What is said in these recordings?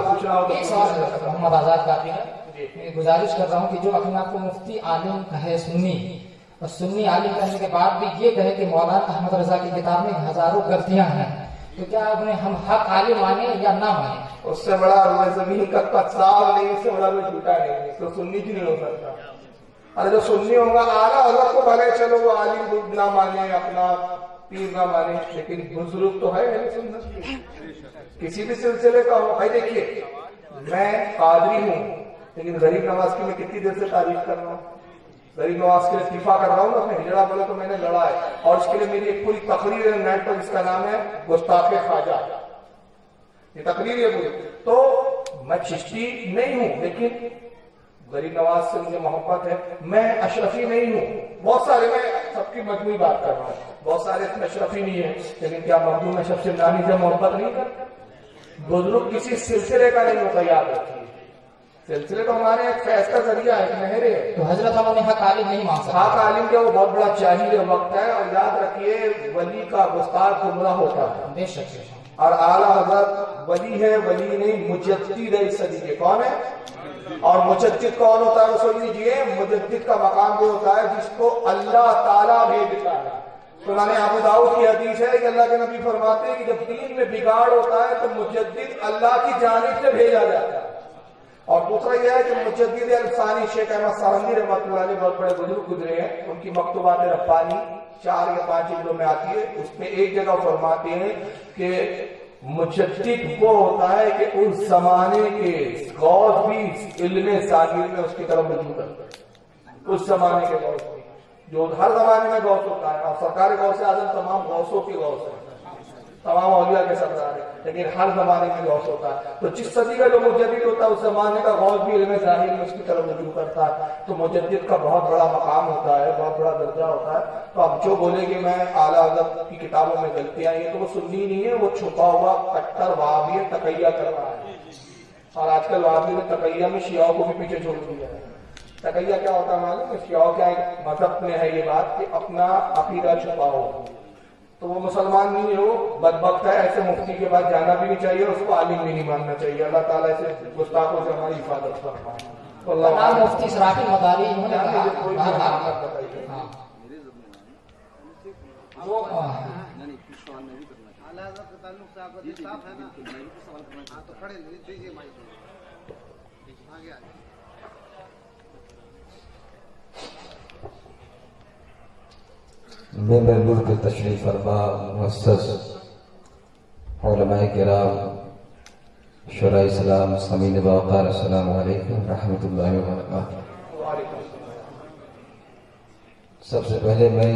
پوچھنا ہو تو ایک سوال محمد آزاد کافی ہے، میں گزارش کر رہا ہوں کہ جو اپنے آپ کو مفتی عالم کہے سنی، اور سنی عالم کہنے کے بعد بھی یہ کہے کہ مولانا احمد رضا کی کتاب میں ہزاروں غلطیاں ہیں، تو کیا انہیں ہم حق عالم مانیں یا نہ مانیں؟ اس سے بڑا زمین کا پتسال نہیں، اس سے بڑا کوئی جھوٹا نہیں، تو سنی کی نہیں ہو سکتا. ارے جو سنی ہوگا اعلیٰ حضرت کو بھلے چلو وہ عالم نہ مانے، اپنا پیر نہ مانے، لیکن بزرگ تو ہے اہل سنت کسی بھی سلسلے کا ہو. بھائی دیکھیے میں قادری ہوں، لیکن غریب نواز کی میں کتنی دیر سے تعریف کر رہا ہوں، غریب نواز کے لیے دفاع کر رہا ہوں نا. میں ہجڑا بولے تو میں نے لڑا ہے، اور اس کے لیے میری ایک پوری تقریر ہے نیٹ پر، جس کا نام ہے گستاخ خواجہ. یہ تقریر ہے پوری. تو میں چشتی نہیں ہوں، لیکن غریب نواز سے مجھے محبت ہے. میں اشرفی نہیں ہوں، بہت سارے، میں سب کی مجموعی بات کر رہا ہوں، بہت سارے اس میں اشرفی نہیں ہے، لیکن کیا مخدوم اشرف شمدانی سے محبت نہیں کرتا؟ بزرگ کسی سلسلے کا نہیں ہوتا، یاد رکھیے. سلسلے تو ہمارے ایک فیض کا ذریعہ ہے، نہر ہے. تو حضرت ہم انہیں حق عالم نہیں مان سکتے. حق عالم کیا وہ بہت بڑا جاہل وقت ہے. اور یاد رکھیے ولی کا گستاخ گمراہ ہوتا ہے. بے شک. اور اعلیٰ حضرت ولی ہے، ولی نہیں مجدد ہے اس صدی کے. کون ہے؟ اور مجدد کون ہوتا ہے؟ سن لیجیے، مجدد کا مقام وہ ہوتا ہے جس کو اللہ تعالیٰ بھیجتا ہے. سنن ابو داؤد کی حدیث ہے کہ اللہ کے نبی فرماتے ہیں کہ جب دین میں بگاڑ ہوتا ہے تو مجدد اللہ کی جانب سے بھیجا جاتا ہے. اور دوسرا یہ ہے کہ مجدد الفسانی شیخ احمد سارندی رحمۃ اللہ علیہ بہت بڑے بزرگ گزرے ہیں، ان کی مکتوبات ربانی 4 یا 5 جلدوں میں آتی ہے. اس میں ایک جگہ فرماتے ہیں کہ مجدد وہ ہوتا ہے کہ اس زمانے کے غوث بھی علم ظاہر میں اس کی طرف رجوع کرتے ہیں. اس زمانے کے غوث بھی، جو ہر زمانے میں غوث ہوتا ہے، اور سرکار غوث اعظم تمام غوثوں کی غوث ہے، تمام اولیاء کے سردار ہیں، لیکن ہر زمانے میں غوث ہوتا ہے. تو جس صدی کا جو مجدد ہوتا ہے اس زمانے کا غوث بھی علم ظاہر میں اس کی طرف رجوع کرتا ہے. تو مجدد کا بہت بڑا مقام ہوتا ہے، بہت بڑا درجہ ہوتا ہے. تو اب جو بولے کہ میں اعلیٰ حضرت کی کتابوں میں غلطیاں ہیں، تو وہ سنی نہیں ہے، وہ چھپا ہوا کٹر وہابی ہے، تقیہ کر رہا ہے. اور آج کل وہابی نے تقیہ میں شیعوں کو بھی پیچھے چھوڑ دیا ہے. تقیہ کیا ہوتا ہے معلوم ہے؟ شیعوں کا ایک مذہب میں ہے یہ بات کہ اپنا عقیدہ چھپاؤ. تو وہ مسلمان نہیں ہو، بدبخت ہے. ایسے مفتی کے بعد جانا بھی نہیں چاہیے، اس کو عالم بھی نہیں ماننا چاہیے. اللہ تعالیٰ ایسے گستاخوں سے ہماری حفاظت فرمائے. اللہ مفتی سراقی مداری انہوں نے کہا میں ملک تشریف فرما مؤسس علماء کرام شورا اسلام سامعین باوقار، السلام علیکم رحمۃ اللہ وبرکاتہ. سب سے پہلے میں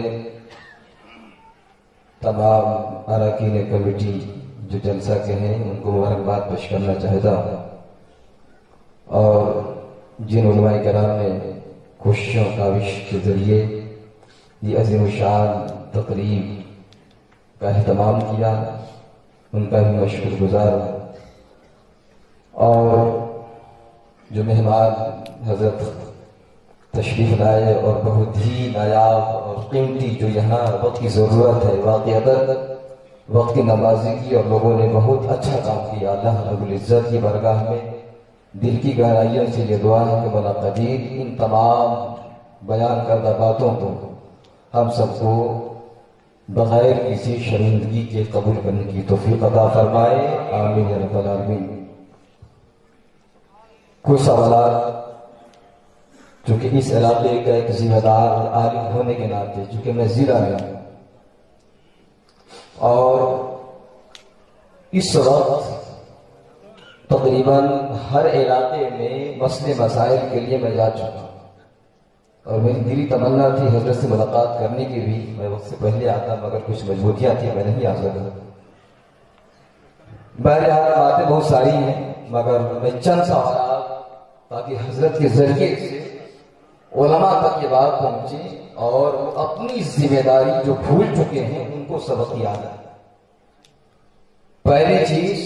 تمام اراکین کمیٹی جو جلسہ کے ہیں ان کو مبارکباد پیش کرنا چاہتا ہوں، اور جن علماء کرام نے کوششوں کاوش کے ذریعے یہ عظیم الشان تقریب کا اہتمام کیا، ان کا بھی میں شکر گزار ہوں. اور جو مہمان حضرت تشریف لائے اور بہت ہی نایاب اور قیمتی جو یہاں وقت کی ضرورت ہے، واقعتاً وقت کی نوازی کی اور لوگوں نے بہت اچھا کام کیا. اللہ رب العزت کی بارگاہ میں دل کی گہرائیوں سے یہ دعا ہے کہ مولا قدیر ان تمام بیان کردہ باتوں کو ہم سب کو بغیر کسی شرمندگی کے قبول کرنے کی توفیق عطا فرمائے. آمین یا رب العالمین. کچھ سوالات چونکہ اس علاقے کا ایک ذمہ دار عالم ہونے کے ناطے، چونکہ میں ضلع میں ہوں اور اس وقت تقریباً ہر علاقے میں مسئلے مسائل کے لیے میں جا چکا ہوں، اور میری دلی تمنا تھی حضرت سے ملاقات کرنے کی بھی. میں وقت سے پہلے آتا مگر کچھ مجبوریاں تھیں، میں نہیں آ سکا. بہرحال باتیں بہت ساری ہیں، مگر میں چند سوالات تاکہ حضرت کے ذریعے سے علماء تک یہ بات پہنچے اور وہ اپنی ذمہ داری جو بھول چکے ہیں ان کو سبق یاد آئے. پہلی چیز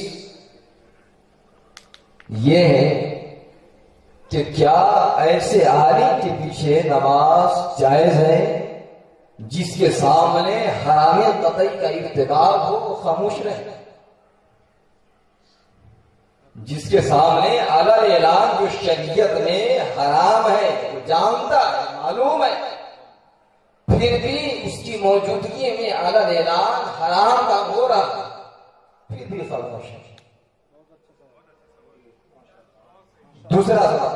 یہ ہے کہ کیا ایسے عالم کے پیچھے نماز جائز ہے جس کے سامنے حرام قطعی کا ارتکاب ہو وہ خاموش رہے؟ جس کے سامنے اعلی اعلان جو شریعت میں حرام ہے وہ جانتا ہے، معلوم ہے، پھر بھی اس کی موجودگی میں اعلی اعلان حرام کا ہو رہا، پھر بھی خاموش ہے۔ دوسرا سوال،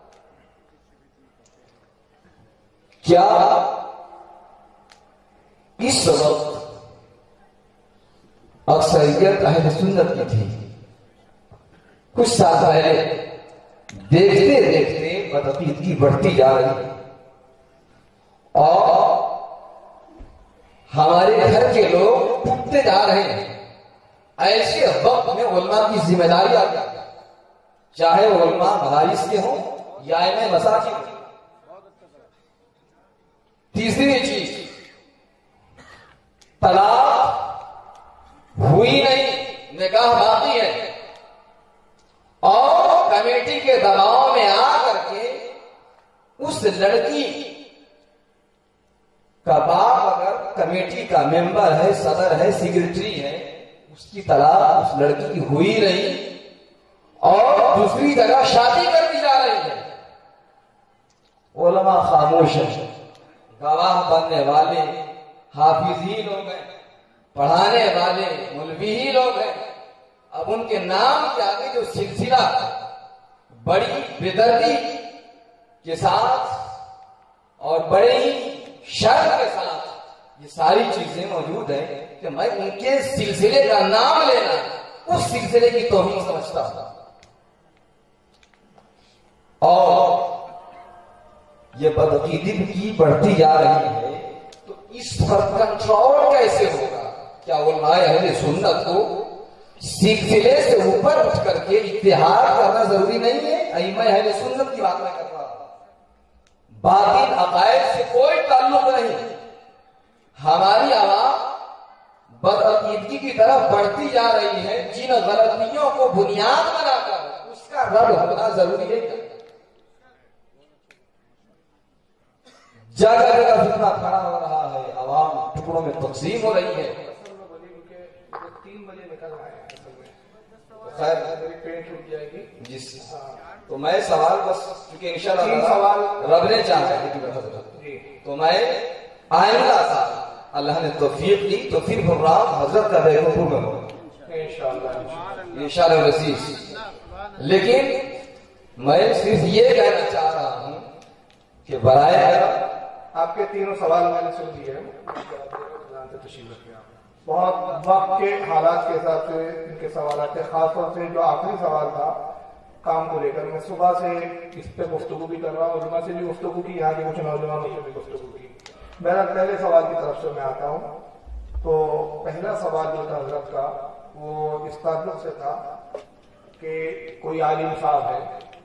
کیا اس وقت اکثریت اہل سنت کی تھی؟ کچھ سال پہلے دیکھتے دیکھتے بدعقیدگی بڑھتی جا رہی ہے اور ہمارے گھر کے لوگ ٹوٹتے جا رہے ہیں۔ ایسے وقت میں علماء کی ذمہ داری آتی ہے، چاہے وہ علماء مدارس کے ہوں یا ائمہ مساجد ہوں۔ تیسری چیز، طلاق ہوئی نہیں، نکاح باقی ہے، اور کمیٹی کے دباؤ میں آ کر کے اس لڑکی کا باپ اگر کمیٹی کا ممبر ہے، صدر ہے، سیکرٹری ہے، اس کی طلاق اس لڑکی کی ہوئی نہیں اور دوسری جگہ شادی کر دی جا رہی ہے، علماء خاموش ہیں، گواہ بننے والے حافظ ہی لوگ ہیں، پڑھانے والے مولوی ہی لوگ ہیں۔ اب ان کے نام کے آگے جو سلسلہ بڑی بےدردی کے ساتھ اور بڑے ہی شرم کے ساتھ یہ ساری چیزیں موجود ہیں کہ میں ان کے سلسلے کا نام لینا اس سلسلے کی توہین سمجھتا ہوں۔ اور یہ بدعقیدگی بڑھتی جا رہی ہے، تو اس پر کنٹرول کیسے ہوگا؟ کیا علماء اہل سنت کو سلسلے سے اوپر اٹھ کر کے اتحاد کرنا ضروری نہیں ہے؟ ائمہ اہل سنت کی بات میں کر رہا ہوں، باطل عقائد سے کوئی تعلق نہیں۔ ہماری عوام بدعقیدگی کی طرف بڑھتی جا رہی ہے، جن غلطیوں کو بنیاد بنا کر اس کا رد ہونا ضروری ہے۔ جگہ جگہ فتنہ کھڑا ہو رہا ہے، عوام ٹکڑوں میں تقسیم ہو رہی ہے۔ 3 بجے نکل رہے ہیں، خیر ٹرین چھوٹ جائے گی جس تو میں سوال بس کیونکہ انشاءاللہ سوال رب نے چاہا تو میں آئندہ سال اللہ نے توفیق دی تو پھر پروگرام حضرت کا بیگمپور میں ہو انشاءاللہ العزیز۔ لیکن میں صرف یہ کہنا چاہ رہا ہوں کہ برائے آپ کے تینوں سوال میں نے سن لیے، بہت وقت کے حالات کے حساب سے ان کے سوالات ہیں، خاص طور سے جو آخری سوال تھا کام کو لے کر، میں صبح سے اس پہ گفتگو بھی کر رہا ہوں، علماء سے بھی گفتگو کی، یہاں کے کچھ نوجوانوں سے بھی گفتگو کی۔ میرا پہلے سوال کی طرف سے میں آتا ہوں، تو پہلا سوال جو تھا حضرت کا وہ اس تعلق سے تھا کہ کوئی عالم صاحب ہے،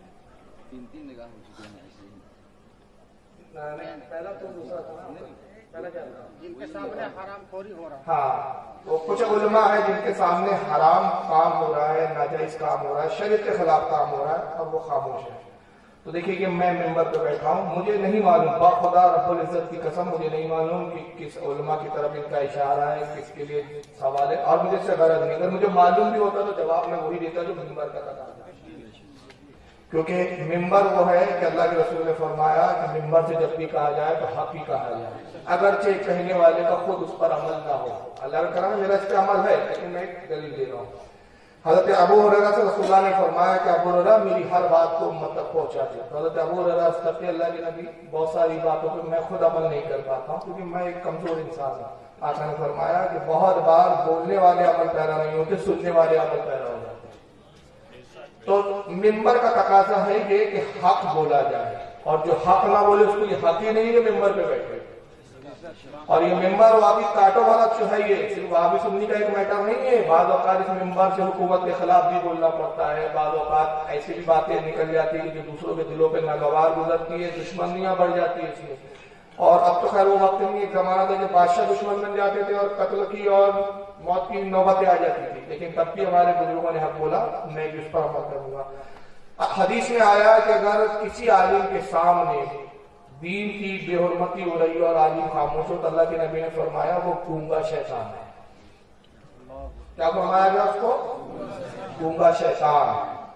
پہلا تو دوسرا تھا، پہلا کیا تھا؟ جن کے سامنے حرام خوری ہو رہا ہے، ہاں، تو کچھ علماء ہیں جن کے سامنے حرام کام ہو رہا ہے، ناجائز کام ہو رہا ہے، شریعت کے خلاف کام ہو رہا ہے اور وہ خاموش ہے۔ تو دیکھیے کہ میں ممبر پہ بیٹھا ہوں، مجھے نہیں معلوم، باخدا رب العزت کی قسم مجھے نہیں معلوم کہ کس علماء کی طرف ان کا اشارہ ہے، کس کے لیے سوال ہے، اور مجھے اس سے غرض نہیں۔ اگر مجھے معلوم بھی ہوتا تو جواب میں وہی دیتا جو ممبر کا تھا، کیونکہ ممبر وہ ہے کہ اللہ کے رسول نے فرمایا کہ ممبر سے جب بھی کہا جائے تو حق ہی کہا جائے، اگرچہ کہنے والے کا خود اس پر عمل نہ ہو۔ اللہ کا کرم میرا اس پہ عمل ہے، لیکن میں ایک دلیل دے رہا ہوں۔ حضرت ابو ہریرہ سے رسول اللہ نے فرمایا کہ ابو ہریرہ میری ہر بات کو امت تک پہنچا دے۔ حضرت ابو ہریرہ استغفر اللہ کے نبی، بہت ساری باتوں پہ میں خود عمل نہیں کر پاتا ہوں کیونکہ میں ایک کمزور انسان ہوں۔ آقا نے فرمایا کہ بہت بار بولنے والے عمل پیرا نہیں ہوتے، سننے والے عمل پیرا ہو جاتے۔ تو ممبر کا تقاضا ہے یہ کہ حق بولا جائے، اور جو حق نہ بولے اس کو یہ حق ہی نہیں ہے ممبر پہ بیٹھے۔ اور یہ ممبر وابی کاٹو والا جو ہے، یہ صرف وابی سننی کا ایک میٹر نہیں ہے، بعض اوقات اس ممبر سے حکومت کے خلاف بھی بولنا پڑتا ہے، بعض اوقات ایسی بھی باتیں نکل جاتی ہیں کہ دوسروں کے دلوں پہ ناگوار گزرتی ہے، دشمنیاں بڑھ جاتی ہیں اس میں۔ اور اب تو خیر وہ وقت نہیں، ایک زمانہ تھا کہ بادشاہ دشمن بن جاتے تھے اور قتل کی اور موت کی نوبتیں آ جاتی تھی، لیکن تب بھی ہمارے بزرگوں نے حق بولا، میں بھی اس پر عمل کروں گا۔ حدیث میں آیا کہ اگر کسی عالم کے سامنے دین کی بے حرمتی ہو رہی ہے اور عالم خاموش ہو تو اللہ کے نبی نے فرمایا وہ گونگا شیطان ہے۔ کیا فرمایا گیا اس کو؟ گونگا شیطان۔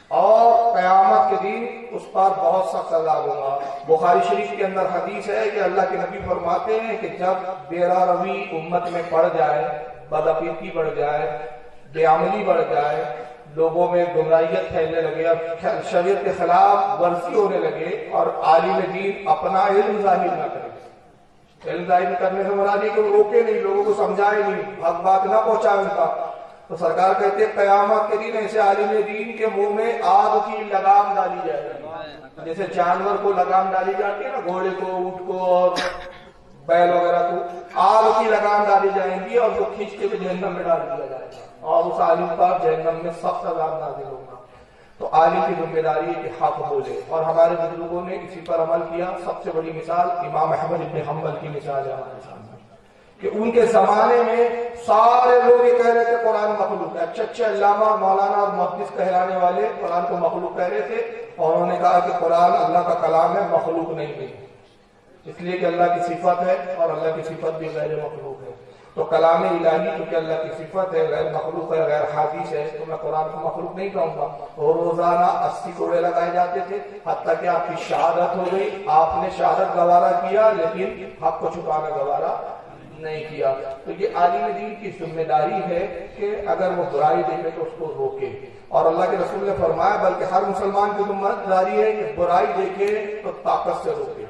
اور قیامت کے دن اس پر بہت سخت عذاب ہوگا۔ بخاری شریف کے اندر حدیث ہے کہ اللہ کے نبی فرماتے ہیں کہ جب بیرا روی امت میں بڑھ جائے، بدعقیدگی بڑھ جائے، بے عملی بڑھ جائے، لوگوں میں گمراہیت پھیلنے لگے اور شریعت کے خلاف ورزی ہونے لگے، اور عالم دین اپنا علم ظاہر نہ کرے۔ علم ظاہر کرنے سے مراد یہ کہ وہ روکے نہیں، لوگوں کو سمجھائے نہیں، حق بات نہ پہنچائے ان کا، تو سرکار کہتے ہیں قیامت کے دن ایسے عالم دین کے منہ میں آگ کی لگام ڈالی جائے گی، جیسے جانور کو لگام ڈالی جاتی ہے نا، گھوڑے کو، اونٹ کو اور بیل وغیرہ کو، آگ کی لگام ڈالی جائیں گی اور وہ کھینچ کے جہنم میں ڈال دیا جائے گا، اور اس عالم پر جہنم میں سخت عذاب نازل ہوگا۔ تو عالم کی ذمہ داری ہے کہ حق بولے، اور ہمارے بزرگوں نے اسی پر عمل کیا۔ سب سے بڑی مثال امام احمد بن حنبل کی مثال ہے ہمارے سامنے، کہ ان کے زمانے میں سارے لوگ یہ کہہ رہے تھے قرآن مخلوق ہے، اچھے اچھے علامہ مولانا اور محدث کہلانے والے قرآن کو مخلوق کہہ رہے تھے، اور انہوں نے کہا کہ قرآن اللہ کا کلام ہے، مخلوق نہیں ہے، اس لیے کہ اللہ کی صفت ہے اور اللہ کی صفت بھی غیر مخلوق ہے۔ تو کلام الہی تو کہ اللہ کی صفت ہے، غیر مخلوق ہے، غیر حادث ہے، تو میں قرآن کو مخلوق نہیں کہوں گا۔ اور روزانہ 80 کوڑے لگائے جاتے تھے، حتیٰ کہ آپ کی شہادت ہو گئی، آپ نے شہادت گوارا کیا لیکن حق کو چھپانا گوارا نہیں کیا۔ تو یہ عالم دین کی ذمہ داری ہے کہ اگر وہ برائی دیکھے تو اس کو روکے، اور اللہ کے رسول نے فرمایا بلکہ ہر مسلمان کی ذمہ داری ہے کہ برائی دیکھے تو طاقت سے روکے،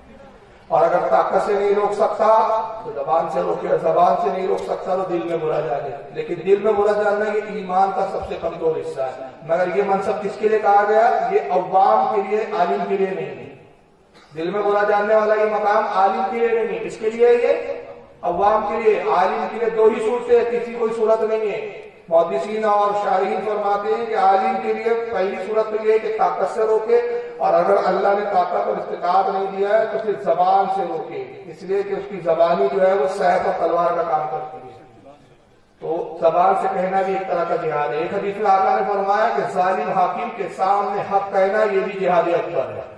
اور اگر طاقت سے نہیں روک سکتا تو زبان سے روکے، زبان سے نہیں روک سکتا تو دل میں برا جانے، لیکن دل میں برا جاننا یہ ایمان کا سب سے کمزور حصہ ہے۔ مگر یہ منصب کس کے لیے کہا گیا؟ یہ عوام کے لیے، عالم کے لیے نہیں ہے۔ دل میں برا جاننے والا یہ مقام عالم کے لیے نہیں، اس کے لیے یہ عوام کے لیے۔ عالم کے لیے دو ہی صورتیں ہیں، تیسری کوئی صورت نہیں ہے۔ محدثین اور شارحین فرماتے ہیں کہ عالم کے لیے پہلی صورت تو یہ ہے کہ طاقت سے روکے، اور اگر اللہ نے طاقت اور استطاعت نہیں دیا ہے تو پھر زبان سے روکے، اس لیے کہ اس کی زبانی جو ہے وہ سیف اور تلوار کا کام کرتی ہے، تو زبان سے کہنا بھی ایک طرح کا جہاد ہے۔ ایک حدیث میں آقا نے فرمایا کہ ظالم حاکم کے سامنے حق کہنا یہ بھی جہاد اکبر ہے۔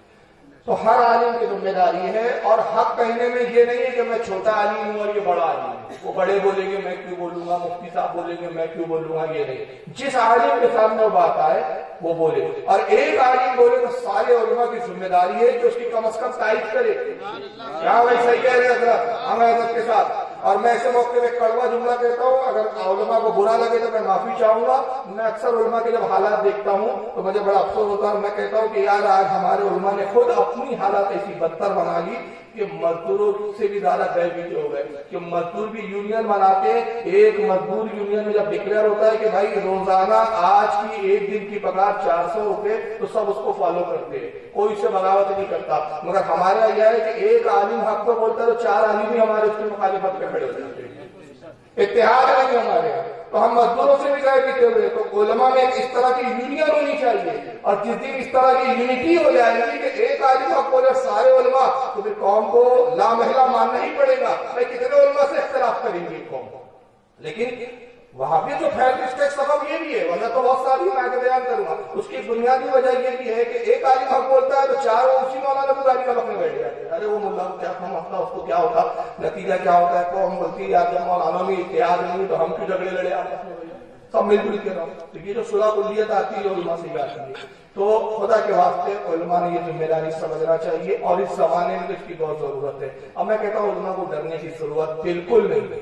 تو ہر عالم کی ذمہ داری ہے، اور حق کہنے میں یہ نہیں ہے کہ میں چھوٹا عالم ہوں اور یہ بڑا عالم ہے، وہ بڑے بولیں گے میں کیوں بولوں گا، مفتی صاحب بولیں گے میں کیوں بولوں گا، یہ نہیں۔ جس عالم کے سامنے وہ بات آئے وہ بولے، اور ایک عالم بولے تو سارے علماء کی ذمہ داری ہے کہ اس کی کم از کم تائید کرے، کیا بھائی صحیح کہہ رہے حضرت، ہم حضرت کے ساتھ۔ اور میں ایسے موقع میں کڑوا جملہ کہتا ہوں، اگر علماء کو برا لگے تو میں معافی چاہوں گا۔ میں اکثر علماء کے جب حالات دیکھتا ہوں تو مجھے بڑا افسوس ہوتا ہے، میں کہتا ہوں کہ یار آج ہمارے علماء نے خود اپنی حالات ایسی بدتر بنا لی کہ مزدوروں سے بھی زیادہ بیویتے ہو گئے، کہ مزدور بھی یونین بناتے ہیں۔ ایک مزدور یونین میں جب ڈکلیئر ہوتا ہے کہ بھائی روزانہ آج کی ایک دن کی پگار 400 روپے، تو سب اس کو فالو کرتے ہیں، کوئی اسے بغاوت نہیں کرتا۔ مگر ہمارے یہاں یہ ہے کہ ایک عالم حق کو بولتا ہے تو 4 عالم بھی ہمارے اس کی مخالفت پہ کھڑے ہوتے ہیں، اتحاد نہیں ہمارے یہاں۔ تو ہم مزدوروں سے بھی گئے پیتے ہوئے، تو علماء میں اس طرح کی یونین ہونی چاہیے، اور جس دن اس طرح کی یونٹی ہو جائے گی کہ ایک عالم حق بولے سارے علماء، تو پھر قوم کو لا محلہ ماننا ہی پڑے گا۔ بھائی کتنے علماء سے اختلاف کریں گے قوم، لیکن وہاں پہ جو پھیلتی اس کا ایک سبب یہ بھی ہے، ورنہ تو بہت ساری میں آگے بیان کروں گا۔ اس کی بنیادی وجہ یہ بھی ہے کہ ایک عالم حق بولتا ہے تو 4 اسی مولانا بزاری کا میں بیٹھ جاتے ہیں، ارے وہ ملا کو کیا مسئلہ، اس کو کیا ہوتا، نتیجہ کیا ہوتا ہے، قوم بولتی ہے یار جب مولانا میں اتحاد نہیں تو ہم کیوں جھگڑے لڑے آپس میں، سب مل جل کے رہو۔ تو یہ جو صلح کلیت آتی ہے علماء سے آتی ہے، تو خدا کے واسطے علماء نے یہ ذمہ داری سمجھنا چاہیے، اور اس زمانے میں اس کی بہت ضرورت ہے۔ اب میں کہتا ہوں علماء کو ڈرنے کی ضرورت بالکل نہیں ہے،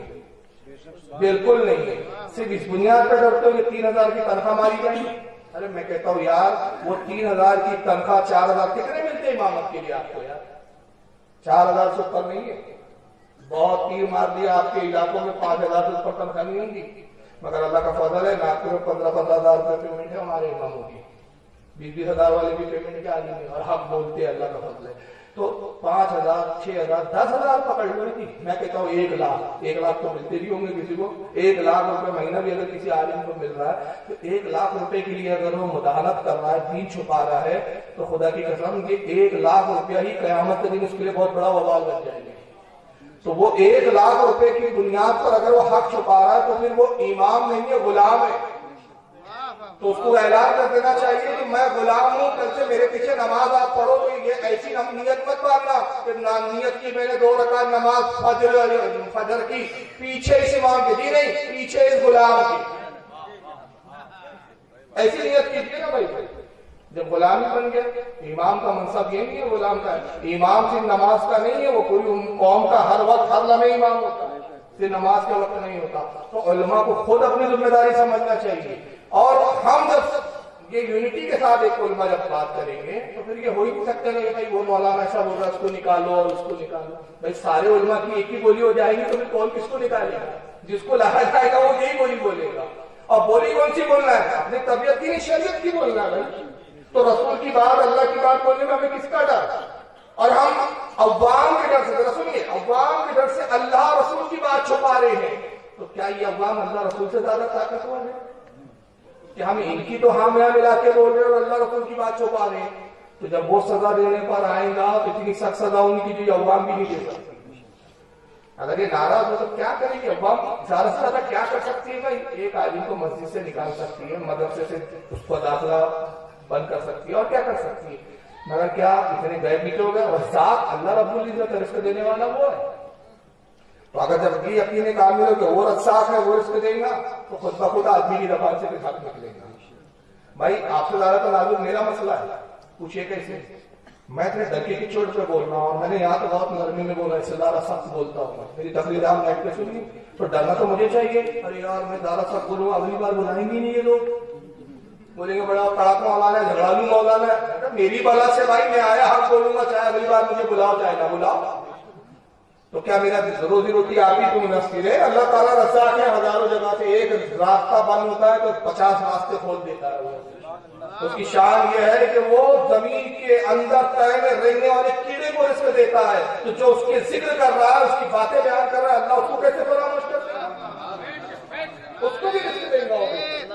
بالکل نہیں ہے۔ صرف اس بنیاد پر ڈرتے ہو کہ 3000 کی تنخواہ ماری جائے گی، ارے میں کہتا ہوں یار وہ 3000 کی تنخواہ 4000 کتنے ملتے ہیں امامت کے لیے آپ کو؟ یار 4000 سے اوپر نہیں ہے، بہت تیر مار دیا، آپ کے علاقوں میں 5000 سے اوپر تنخواہ نہیں ہوں گی، مگر اللہ کا فضل ہے ناگپور میں 15,000 روپے پیمنٹ ہے ہمارے اماموں کی، 20,000 والے بھی پیمنٹ کے عادی ہیں اور حق بولتے ہیں، اللہ کا فضل ہے۔ تو 5,000 6,000 10,000 پکڑ لو تھی، میں کہتا ہوں 1 لاکھ تو ملتے بھی ہوں گے کسی کو، 1 لاکھ روپے مہینہ بھی اگر کسی عالم کو مل رہا ہے تو 1 لاکھ روپے کے لیے اگر وہ مداحنت کر رہا ہے، دین چھپا رہا ہے، تو خدا کی قسم یہ 1 لاکھ روپیہ ہی قیامت کے دن اس کے لیے بہت بڑا وبال بن جائے گا۔ تو وہ 1 لاکھ روپے کی بنیاد پر اگر وہ حق چھپا رہا ہے تو پھر وہ امام نہیں ہے، غلام ہے۔ تو اس کو اعلان کر دینا چاہیے کہ میں غلام ہوں، کل سے میرے پیچھے نماز آپ پڑھو، تو یہ ایسی نیت مت باندھنا کہ نیت کی میں نے 2 رکعت نماز فجر کی پیچھے اس امام کے، جی نہیں، پیچھے اس غلام کی۔ ایسی نیت کیجیے نا بھائی. جب غلامی بن گیا، امام کا منصب یہ نہیں ہے غلام کا ہے. امام صرف نماز کا نہیں ہے، وہ پوری قوم کا ہر وقت ہر لمحے امام ہوتا ہے، صرف نماز کے وقت نہیں ہوتا. تو علماء کو خود اپنی ذمہ داری سمجھنا چاہیے. اور ہم جب یہ یونٹی کے ساتھ ایک علماء جب بات کریں گے تو پھر یہ ہو ہی نہیں سکتا نہیں بھائی وہ مولانا ایسا بول رہا ہے اس کو نکالو اور اس کو نکالو. بھائی سارے علماء کی ایک ہی بولی ہو جائے گی تو پھر کون کس کو نکالے گا؟ جس کو لایا جائے گا وہ یہی بولی بولے گا. اور بولی کون سی بولنا ہے؟ اپنی طبیعت کی نہیں، شریعت کی بولنا ہے بھائی. تو رسول کی بات، اللہ کی بات بولنے میں ہمیں کس کا ڈر؟ اور ہم عوام کے ڈر سے، ذرا سنیے، عوام کے ڈر سے اللہ رسول کی بات چھپا رہے ہیں. تو کیا یہ عوام اللہ رسول سے زیادہ طاقتور ہے کہ ہم ان کی تو ہاں میں ملا کے بول رہے ہیں اور اللہ رسول کی بات چھپا رہے ہیں؟ تو جب وہ سزا دینے پر آئیں گا تو اتنی سخت سزا ان کی جو عوام بھی نہیں دے سکتی. اگر یہ ناراض ہو تو کیا کرے گی عوام؟ زیادہ سے زیادہ کیا کر سکتی ہے بھائی؟ ایک عالم کو مسجد سے نکال سکتی ہے، مدرسے سے اس کو داخلہ بند کر سکتی ہے، اور کیا کر سکتی ہے؟ مگر کیا اتنے غیب نکلے ہو گئے؟ رزاق اللہ رب العزت رزق دینے والا وہ ہے. تو اگر جب یہ یقین کامل ہو کہ وہ رزاق ہے، وہ رزق دے گا، تو خود بخود آدمی کی زبان سے پھر حق نکلے گا. بھائی آپ سے زیادہ تو نازک میرا مسئلہ ہے، پوچھئے کیسے؟ میں اتنے ڈھکے کی چوٹ پہ بول رہا ہوں، اور میں نے یہاں تو بہت نرمی میں بولا، اس سے زیادہ سخت بولتا ہوں. میری تقریر آپ نیٹ پہ سنی تو ڈرنا تو مجھے چاہیے. ارے یار میں زیادہ سخت بولوں، اگلی بار بلائیں گے نہیں یہ لوگ، بولیں گے بڑا کڑاک مولانا ہے، جھگڑالو مولانا ہے. میری بلا سے بھائی میں آیا حق بولوں گا، چاہے اگلی بار مجھے بلاؤ چاہے نہ بلاؤ. تو کیا میرا روزی روٹی آپ ہی کو منحصر ہے؟ اللہ تعالیٰ رزاق ہے، ہزاروں جگہ سے ایک راستہ بند ہوتا ہے تو 50 راستے کھول دیتا ہے. اس کی شان یہ ہے کہ وہ زمین کے اندر تہہ میں رہنے والے کیڑے کو رزق دیتا ہے. تو جو اس کے ذکر کر رہا ہے، اس کی باتیں بیان کر رہا ہے، اللہ اس کو کیسے فراموش کر سکتا ہے؟ اس کو بھی رزق دے گا.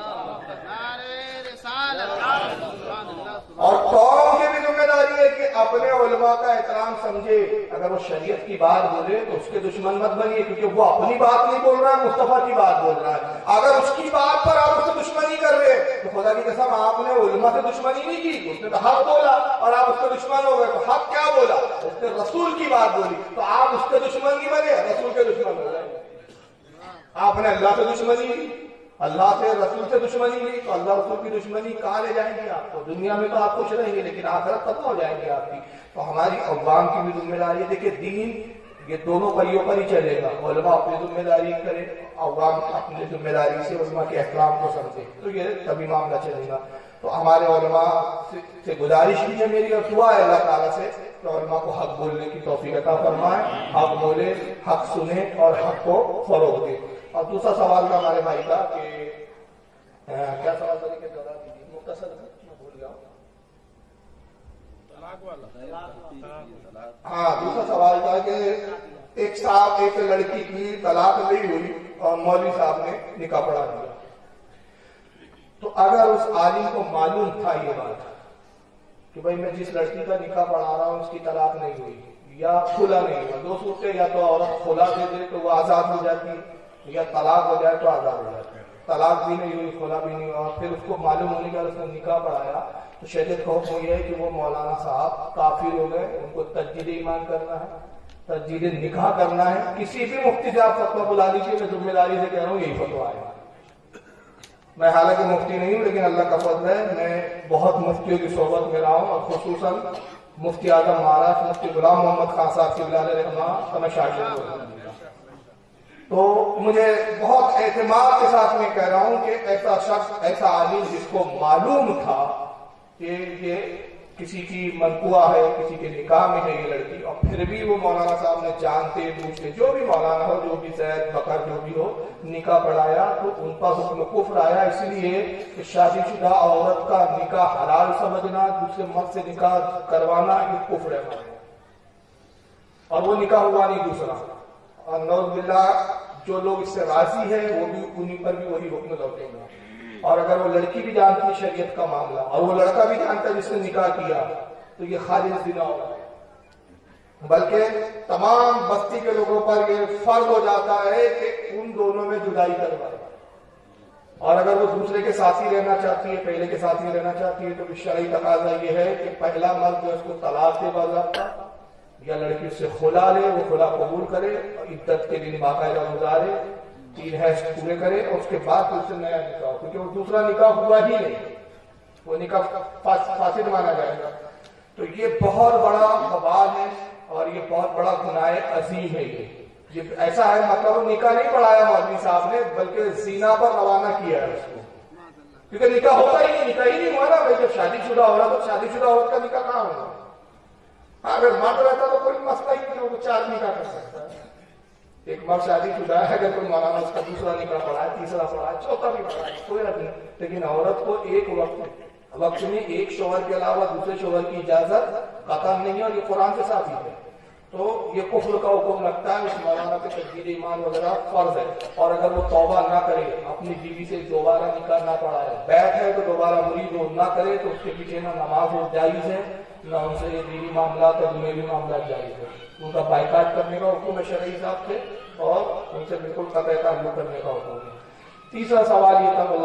اور قوم کی بھی ذمہ داری ہے کہ اپنے علماء کا احترام سمجھے. اگر وہ شریعت کی بات بولے تو اس کے دشمن مت بنیے، کیونکہ وہ اپنی بات نہیں بول رہا ہے، مصطفیٰ کی بات بول رہا ہے. اگر اس کی بات پر آپ اس سے دشمنی کر رہے تو خدا کی قسم آپ نے علماء سے دشمنی نہیں کی. اس نے تو حق بولا اور آپ اس کے دشمن ہو گئے. تو حق کیا بولا؟ اس نے رسول کی بات بولی تو آپ اس کے دشمن نہیں بنے، رسول کے دشمن ہو گئے. آپ نے اللہ سے دشمنی لی، اللہ سے رسول سے دشمنی لی، تو اللہ رسول کی دشمنی کہاں لے جائیں گے آپ کو؟ دنیا میں تو آپ خوش رہیں گے لیکن آخرت ختم ہو جائیں گے آپ کی. تو ہماری عوام کی بھی ذمہ داری ہے. دیکھیں دین یہ دونوں پریوں پر ہی چلے گا. علماء اپنی ذمہ داری کرے، عوام اپنی ذمہ داری سے علماء کے احترام کو سمجھے، تو یہ تبھی معاملہ چلے گا. تو ہمارے علماء سے گزارش کی ہے میری، اور دعا ہے اللہ تعالیٰ سے کہ علماء کو حق بولنے کی توفیق عطا فرمائے، حق بولے، حق سنے اور حق کو فروغ دے. اور دوسرا سوال تھا ہمارے بھائی کا کہ کیا سوال تھا کہ مختصر میں بھول گیا. ہاں دوسرا سوال تھا کہ ایک صاحب ایک لڑکی کی طلاق نہیں ہوئی اور مولوی صاحب نے نکاح پڑھا دیا. تو اگر اس عالم کو معلوم تھا یہ بات کہ بھائی میں جس لڑکی کا نکاح پڑھا رہا ہوں اس کی طلاق نہیں ہوئی یا کھلا نہیں ہوا، دو صورتیں، یا تو عورت کھلا دے دے تو وہ آزاد ہو جاتی ہے، یا طلاق ہو جائے تو آزاد ہو جاتی ہے. طلاق بھی نہیں ہوئی، کھلا بھی نہیں ہوا، اور پھر اس کو معلوم ہونے کے بعد اس نے نکاح پڑھایا تو شریعت کا حکم یہ ہے کہ وہ مولانا صاحب کافر ہو گئے، ان کو تجدید ایمان کرنا ہے، تجدید نکاح کرنا ہے. کسی بھی مفتی سے آپ فتویٰ بلا لیجیے، میں ذمہ داری سے کہہ رہا ہوں یہی فتویٰ ہے. میں حالانکہ مفتی نہیں ہوں لیکن اللہ کا فضل ہے میں بہت مفتیوں کی صحبت میں رہا ہوں، اور خصوصاً مفتی اعظم مہاراشٹر مفتی غلام محمد خان صاحب کی علیہ رحمہ کا میں شاگرد ہوں. تو مجھے بہت اعتماد کے ساتھ میں کہہ رہا ہوں کہ ایسا شخص، ایسا عالم جس کو معلوم تھا کہ یہ کسی کی منقوع ہے، کسی کے نکاح میں ہے یہ لڑکی، اور پھر بھی وہ مولانا صاحب نے جانتے بوجھتے، جو بھی مولانا ہو، جو بھی زید بکر جو بھی ہو، نکاح پڑھایا تو ان پر حکم کفر آیا. اس لیے کہ شادی شدہ عورت کا نکاح حلال سمجھنا، دوسرے مرد سے نکاح کروانا یہ کفر ہے، اور وہ نکاح ہوا نہیں دوسرا. اور نعوذ باللہ جو لوگ اس سے راضی ہیں وہ بھی انہیں پر بھی وہی حکم لوٹیں گے. اور اگر وہ لڑکی بھی جانتی ہے شریعت کا معاملہ اور وہ لڑکا بھی جانتا ہے جس نے نکاح کیا تو یہ خالص زنا ہوگا، بلکہ تمام بستی کے لوگوں پر یہ فرض ہو جاتا ہے کہ ان دونوں میں جدائی کروائے. اور اگر وہ دوسرے کے ساتھی رہنا چاہتی ہے، پہلے کے ساتھی رہنا چاہتی ہے، تو شرعی تقاضا یہ ہے کہ پہلا مرد جو اس کو طلاق دے باضابطہ، یا لڑکی اس سے خلا لے، وہ خلا قبول کرے اور عدت کے دن باقاعدہ گزارے، 3 हैज पूरे करे और उसके बाद उससे नया निकाह हो, क्योंकि वो दूसरा निकाह हुआ ही नहीं, वो निकाह फासिद माना जाएगा। तो ये बहुत बड़ा बवाल है और ये बहुत बड़ा गुनाह अजीम है। ये ऐसा है, मतलब निकाह नहीं पढ़ाया मौलवी साहब ने, बल्कि जीना पर रवाना किया है उसको, क्योंकि निकाह होता ही नहीं, निकाह ही नहीं हुआ ना भाई। जब शादीशुदा हो रहा तो शादीशुदा औरत का निकाह कहाँ होगा? हाँ, अगर मर्द रहता तो कोई मसला ही नहीं, वो 4 निकाह कर सकता है। एक मर्द शादीशुदा है, अगर कोई मौलाना उसका दूसरा निकाह पढ़ा है, तीसरा पढ़ा है, चौथा भी पढ़ा है, कोई रद्द नहीं। लेकिन औरत को एक वक्त में एक शोहर के अलावा दूसरे शोहर की इजाजत कतई नहीं है, और ये कुरान से साबित है। तो ये कुफ्र का हुक्म लगता है, उस मौलाना पे तजदीद ईमान वगैरह फर्ज है। और अगर वो तौबा ना करे, अपनी बीवी से दोबारा निकाह ना पढ़ाए, बैठ है तो दोबारा मुरीद हो ना करे, तो उसके पीछे ना नमाज जायज है, ना उनसे दीनी मामला और दुनियावी मामला जायज है। उनका बाइकाट करने का हुक्म है शरई हिसाब से, और उनसे बिल्कुल कतई ताल्लुक करने का हुक्म है। तीसरा सवाल ये था,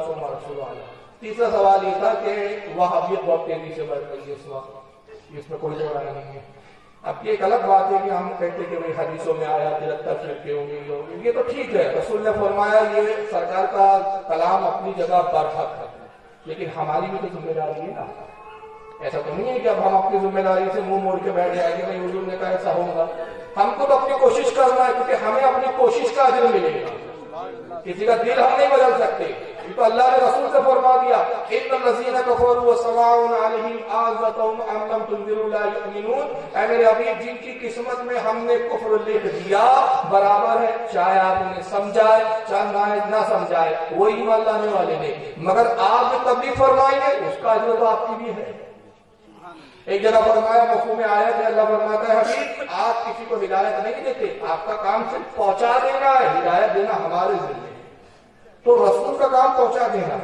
तीसरा सवाल ये था कि वहाबियत बहुत तेजी से बढ़ रही है इस वक्त, इसमें कोई दो राय नहीं है। अब ये एक अलग बात है कि हम कहते हैं कि भाई हदीसों में आया 73 फिरके होंगे, ये तो ठीक है, रसूल ने फरमाया, ये सरकार का कलाम अपनी जगह बरहक है, लेकिन हमारी भी तो जिम्मेदारी है ना। ऐसा तो नहीं है कि अब हम अपनी जिम्मेदारी से मुंह मोड़ के बैठ जाएंगे, भाई हुजूर ने कहा ऐसा होगा। हमको तो अपनी कोशिश करना है, क्योंकि हमें अपनी कोशिश का अजर मिलेगा। किसी का दिल हम नहीं बदल सकते, ये तो अल्लाह ने रसूल से फरमा दिया, इन्नल्लज़ीना कफ़रू व सवाउन अलैहिम आज़तहुम अम लम तुनज़िरु ला युमिनून। ऐ मेरे हबीब, जिनकी किस्मत में हमने कुफ्र लिख दिया, बराबर है, चाहे आप उन्हें समझाए चाहे ना समझाए, वो ईमान लाने वाले नहीं। मगर आप जो तबलीग फरमाएंगे उसका अजर तो आपकी भी है। एक जगह फरमाया, मफ़हूम आयत है, अल्लाह फरमाता है, हबीब आप किसी को हिदायत नहीं देते, आपका काम सिर्फ पहुंचा देना है, हिदायत देना हमारे जिम्मे। तो रसूल का काम पहुंचा देना,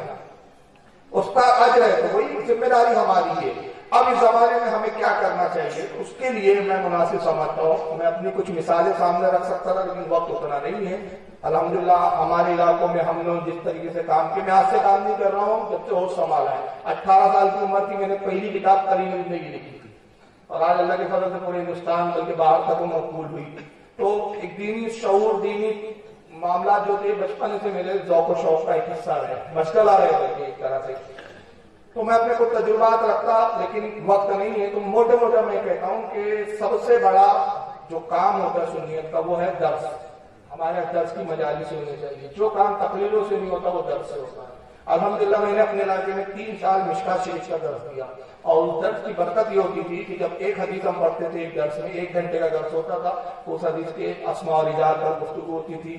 उसका अजर है, तो वही जिम्मेदारी हमारी है। अब इस जमाने में हमें क्या करना चाहिए, उसके लिए मैं मुनासिब समझता हूँ, मैं अपनी कुछ मिसालें सामने रख सकता था, लेकिन वक्त उतना नहीं है। अल्हम्दुलिल्लाह हमारे इलाकों में हम लोग जिस तरीके से काम किए, मैं आज से काम नहीं कर रहा हूँ, जब से होश संभाला है। 18 साल की उम्र की मैंने पहली किताब करीम जिंदगी लिखी थी, और आज अल्लाह के फजल से पूरे हिंदुस्तान बल्कि बाहर तक वो मकबूल हुई। तो एक दीनी शऊर, दीनी मामला जो थे बचपन से मेरे ज़ौक़ व शौक़ का एक हिस्सा रहे, मशगला रहे थे एक तरह से। तो मैं अपने कुछ तजुर्बात रखता, लेकिन वक्त नहीं है, तो मोटे मोटे मैं कहता हूँ कि सबसे बड़ा जो काम होता है सुन्नियत का, वो है दर्स। हमारे दर्स की मजालिस होनी चाहिए। जो काम तकरीरों से नहीं होता वो दर्स से होता है। अल्हम्दुलिल्लाह मैंने अपने इलाके में 3 साल मिशकात शरीफ का दर्स दिया, और उस दर्स की बरकत ये होती थी कि जब एक हदीस हम पढ़ते थे, एक दर्स में 1 घंटे का दर्स होता था, उस हदीस के अस्मा और इजाज़ पर गुफ्तगू होती थी,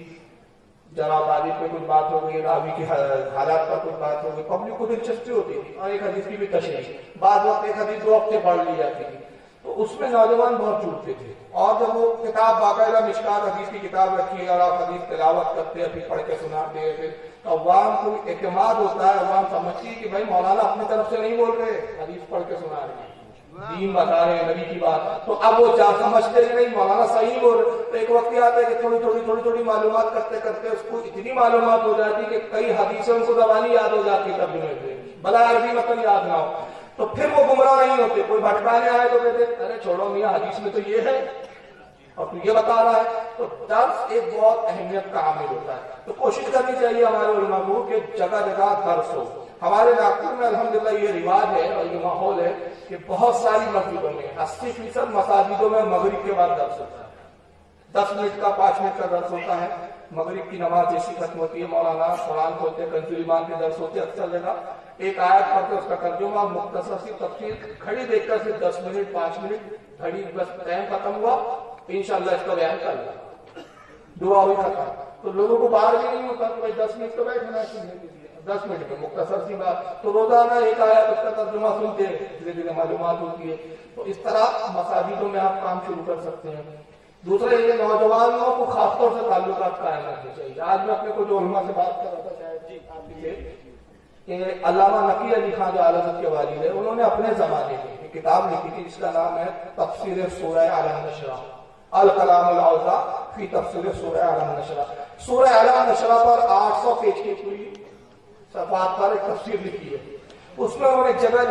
जरा तारीफ पे कुछ बात हो गई, रावी की हालात पर कुछ बात हो गई, पब्लिक को दिलचस्पी होती थी, और एक हदीस की भी तशरीह। बाद वक्त एक हदीस 2 हफ्ते पढ़ ली जाती थी, तो उसमें नौजवान बहुत जुड़ते थे। और जब वो किताब बाकायदा मिशकात हदीस की किताब रखी और आप हदीस तिलावत करते हैं, फिर पढ़ के सुनाते हैं, फिर तो अवाम को एतमाद होता है, अवाम समझती है कि भाई मौलाना अपनी तरफ से नहीं बोल रहे, हदीस पढ़ के सुना रहे हैं, दीन बता रहे हैं, नबी की बात। तो अब वो क्या समझते हैं, नहीं मौलाना सही बोल रहे। तो एक वक्त आता है कि थोड़ी थोड़ी मालूमात करते करते उसको इतनी मालूमात हो जाती कि कई हदीसें उनको जबानी याद हो जाती है, तर्जुमे पे भला अरबी मतलब याद ना हो, तो फिर वो गुमराह नहीं होते। कोई भटकाने आए तो कहते अरे छोड़ो मियां, हदीस में तो ये है और तू ये बता रहा है। तो दर्स एक बहुत अहमियत का आमिल होता है। तो कोशिश करनी चाहिए हमारे उलमा को कि जगह जगह दर्स हो। हमारे नागपुर में अल्हम्दुलिल्लाह ये रिवाज है और ये माहौल है कि बहुत सारी मस्जिदों में 80% मसाजिदों में मगरिब के बाद दर्स होता है। 10 मिनट का 5 मिनट का दर्स होता है। मगरिब की नमाज जैसी खत्म होती है, मौलाना कुरान खोलते हैं, कंजुल ईमान के दर्स होते हैं। अक्सर जगह एक आयत पढ़ते उसका तर्जुमा, मुख्तसर सी तफसीर, घड़ी देखकर सिर्फ 10 मिनट 5 मिनट घड़ी बस टाइम खत्म हुआ, इंशाअल्लाह इसका बयान कर दुआ हुई खत्म। तो लोगों को बाहर भी नहीं होता, तो भाई 10 मिनट तो बैठना है सुनने के लिए, 10 मिनट में मुख्तसर सी बात। तो रोजाना एक आयत उसका तर्जुमा सुनते हैं, धीरे धीरे मालूमात होती है। तो इस तरह मसाजिदों में आप काम शुरू कर सकते हैं। दूसरे ये नौजवानों को खासतौर से ताल्लुकात कायम रखने चाहिए। आज मैं अपने कुछ उलमा से बात कर रहा था, शायद जी आप से, कि अल्लामा नकी अली खान जो आलमत के वालिद है, उन्होंने अपने जमाने में एक किताब लिखी थी जिसका नाम है तफसीर सूरह आलम नशरा, अल कलाम अल औज़ा फी तफसीर सूरह आलम नशरा। सूरह आलम नशरा पर 800 पेज की पूरी सफ़ात पर एक तफसीर लिखी है। उसमें उन्होंने एक जगह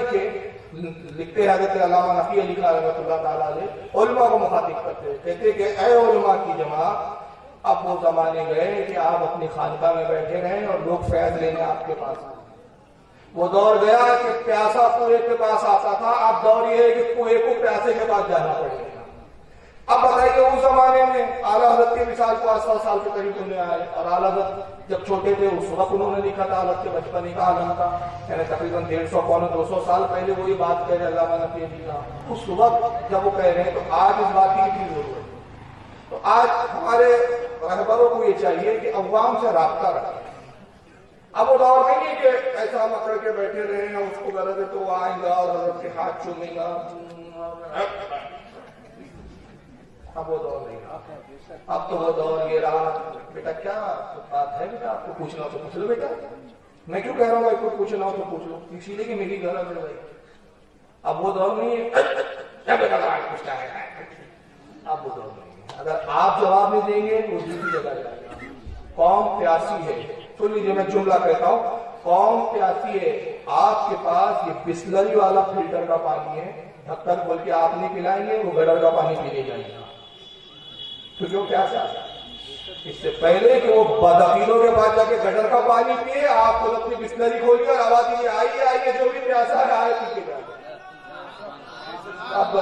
लिखते हैं हज़रत अल्लामा नकी अली खान रहमतुल्लाह तआला अलैह उलमा को मुखातिब करते हैं, कहते हैं कि ऐ उलमा की जमात, اب وہ زمانے گئے کہ آپ اپنی خانقاہ میں بیٹھے رہیں اور لوگ فیض لینے آپ کے پاس آئے. وہ دور گیا کہ پیاسا کنویں کے پاس آتا تھا. اب دور یہ ہے کہ کنویں کو پیاسے کے پاس جانا پڑے گا. اب بتائیے اس زمانے میں اعلیٰ حضرت کے مثال کو 100 سال کے قریب ہونے آئے, اور اعلیٰ حضرت جب چھوٹے تھے اس وقت انہوں نے لکھا تھا حضرت کے بچپنے کا عالم کا, یعنی تقریباً 150-200 سال پہلے وہی بات کہہ رہے علامہ نقی کا. اس وقت جب وہ کہہ رہے ہیں تو آج اس بات کی کتنی ضرورت ہے. تو آج ہمارے رہبروں کو یہ چاہیے کہ عوام سے رابطہ رکھیں. اب وہ دور نہیں ہے کہ ایسا ہم اکڑ کے بیٹھے رہے ہیں, اس کو غرض ہے تو وہ آئیں گا اور حضرت کے ہاتھ چومے گا. اب وہ دور نہیں رہا. اب تو وہ دور یہ رہا, بیٹا کیا بات ہے بیٹا, آپ کو پوچھنا ہو تو پوچھ لو بیٹا. میں کیوں کہہ رہا ہوں کوئی پوچھنا ہو تو پوچھ لو, اسی لیے کہ میری غرض ہے بھائی. اب وہ دور نہیں ہے بیٹا پوچھتا ہے. اب وہ دور نہیں ہے. اگر آپ جواب نہیں دیں گے وہ دوسری جگہ جائے گا. قوم پیاسی ہے. سن لیجیے میں جملہ کہتا ہوں, قوم پیاسی ہے. آپ کے پاس یہ بسلری والا فلٹر کا پانی ہے, ڈھکن کھول کے آپ نہیں پلائیں گے, وہ گٹر کا پانی پینے جائیں گے. کیونکہ وہ پیاسا ہے. اس سے پہلے کہ وہ بدعقیدوں کے پاس جا کے گٹر کا پانی پیے, آپ خود اپنی بسلری کھولیے اور آواز دیجیے آئیے آئیے جو بھی پیاسا ہے آئے پی کے جائے. اب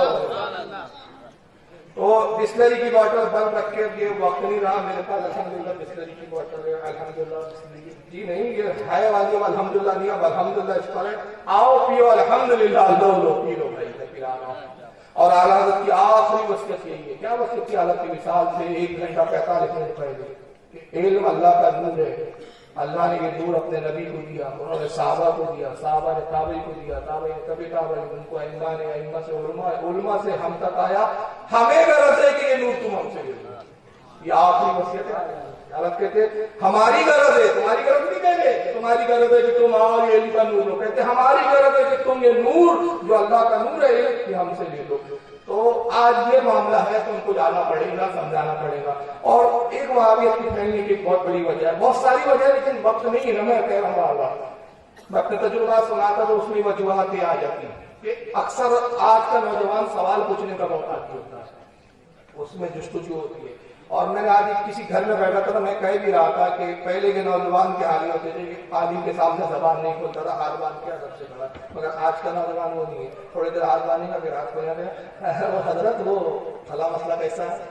تو بسلری کی بوٹل بند رکھ کے یہ وقت نہیں رہا میرے پاس الحمدللہ بسلری کی بوٹل ہے. الحمدللہ جی نہیں, یہ ہے والی الحمدللہ نہیں, اب الحمدللہ اس پر ہے. آؤ پیو الحمدللہ, لو پی لو بھائی پلانا. اور اعلیٰ حضرت کی آخری وصیت یہی ہے. کیا وصیت کی حالت کی مثال سے 1 گھنٹہ 45 منٹ پہلے کہ علم اللہ کا نور ہے. اللہ نے یہ نور اپنے نبی کو دیا, انہوں نے صحابہ کو دیا, صحابہ نے تابعی کو دیا, تابعی نے کبھی تابعی, ان کو ائمہ نے, ائمہ سے علماء سے ہم تک آیا. ہمیں غرض ہے کہ یہ نور تم ہم سے لے لو. یہ آخری وصیت ہے. حضرت کہتے ہماری غرض ہے, تمہاری غرض نہیں کہتے تمہاری غرض ہے کہ تم آؤ یہ علم کا نور لو. کہتے ہماری غرض ہے کہ تم یہ نور جو اللہ کا نور ہے یہ ہم سے لے لو. تو آج یہ معاملہ ہے تو ان کو جانا پڑے گا, سمجھانا پڑے گا. اور ایک وہابیت کی پھیلنے کی بہت بڑی وجہ ہے, بہت ساری وجہ ہے لیکن وقت نہیں ہے نا. میں کہہ رہا ہوں میں اپنے تجربات سناتا تو اس میں وجوہات آ جاتی ہیں کہ اکثر آج کا نوجوان سوال پوچھنے کا موقع نہیں ہوتا ہے, اس میں جستجو ہوتی ہے. اور میں نے آج کسی گھر میں بیٹھا تھا, میں کہہ بھی رہا تھا کہ پہلے کے نوجوان کے حال ہوتے تھے کہ عالم کے سامنے زبان نہیں کھولتا تھا, ہاتھ باندھ کیا سب سے بڑا. مگر آج کا نوجوان وہ نہیں ہے, تھوڑی دیر ہاتھ باندھے گا پھر ہاتھ کھولا گیا, وہ حضرت وہ فلاں مسئلہ کیسا ہے.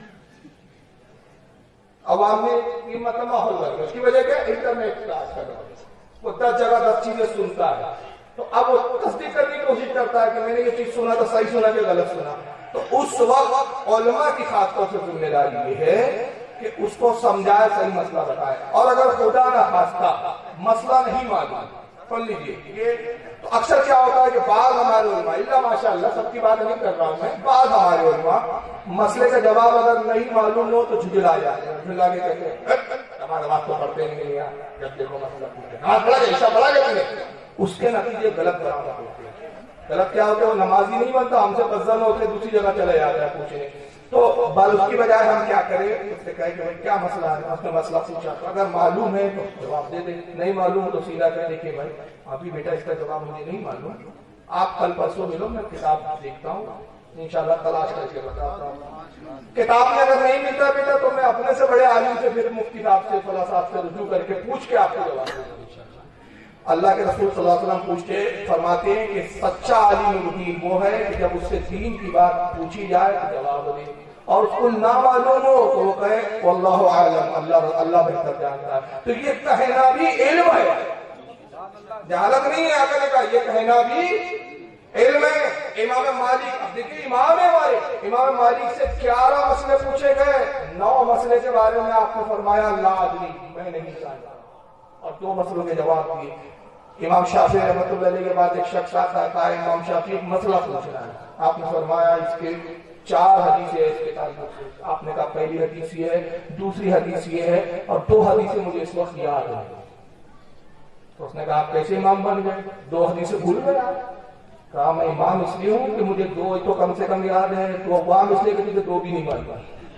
عوام میں یہ مطلب ماحول بن گیا. اس کی وجہ کیا, انٹرنیٹ کا آج کا دور ہے. وہ 10 جگہ 10 چیزیں سنتا ہے, تو اب وہ تصدیق کرنے کی کوشش کرتا ہے کہ میں نے یہ چیز سنا تو صحیح سنا کہ غلط سنا. تو اس وقت علماء کی خاص طور سے ذمہ داری یہ ہے کہ اس کو سمجھائے, صحیح مسئلہ بتائے. اور اگر خدا نہ خواستہ مسئلہ نہیں معلوم, سن لیجیے یہ تو اکثر کیا ہوتا ہے کہ بعض ہمارے علماء, اللہ ماشاء اللہ سب کی بات نہیں کر رہا ہوں میں, بعض ہمارے علماء مسئلے کا جواب اگر نہیں معلوم ہو تو جھجلا جاتے ہیں, جھجلا کے کہتے ہیں ہمارا بات تو پڑھتے نہیں ہے, جب دیکھو مسئلہ پوچھتے ہاں پڑھا گیا, ایسا پڑھا گیا. اس کے نتیجے غلط برآمد ہوتے ہیں. غلط کیا ہوتا ہے, وہ نمازی نہیں بنتا, ہم سے بدزن ہوتے دوسری جگہ چلے جاتا ہے پوچھنے. تو بل اس کی بجائے ہم کیا کریں, اس سے کہیں کہ بھائی کیا مسئلہ ہے, اس نے مسئلہ پوچھا تو اگر معلوم ہے تو جواب دے دیں, نہیں معلوم تو سیدھا کہہ دیکھیے بھائی ابھی بیٹا اس کا جواب مجھے نہیں معلوم, آپ کل پرسوں ملو, میں کتاب دیکھتا ہوں انشاءاللہ تلاش کر کے بتاتا ہوں. کتاب میں اگر نہیں ملتا بیٹا تو میں اپنے سے بڑے عالم سے پھر مفتی صاحب سے, فلاں صاحب سے رجوع کر کے پوچھ کے آپ کو جواب دوں گا. اللہ کے رسول صلی اللہ علیہ وسلم پوچھتے فرماتے ہیں کہ سچا عالم دین وہ ہے کہ جب اس سے دین کی بات پوچھی جائے تو جواب دے, اور اس کو نہ معلوم ہو تو وہ کہے واللہ اعلم, اللہ بہتر جانتا ہے. تو یہ کہنا بھی علم ہے, جہالت نہیں ہے. آقا نے کہا یہ کہنا بھی علم ہے. امام مالک, اب دیکھیے امام مالک سے 11 مسئلے پوچھے گئے, 9 مسئلے کے بارے میں آپ نے فرمایا لا ادری, میں نہیں جانتا, اور 2 مسئلوں کے جواب دیے. امام شافعی رحمۃ اللہ علیہ کے بعد ایک شخص آتا ہے, امام شافعی ایک مسئلہ پوچھ رہا ہے, آپ نے فرمایا اس کے 4 حدیثیں اس کے تعلق سے. آپ نے کہا پہلی حدیث یہ ہے, دوسری حدیث یہ ہے, اور 2 حدیثیں مجھے اس وقت یاد ہیں. تو اس نے کہا آپ کیسے امام بن گئے, 2 حدیثیں بھول گئے. کہا میں امام اس لیے ہوں کہ مجھے 2 تو کم سے کم یاد ہیں, 2 عوام اس لیے کہ مجھے 2 بھی نہیں معلوم.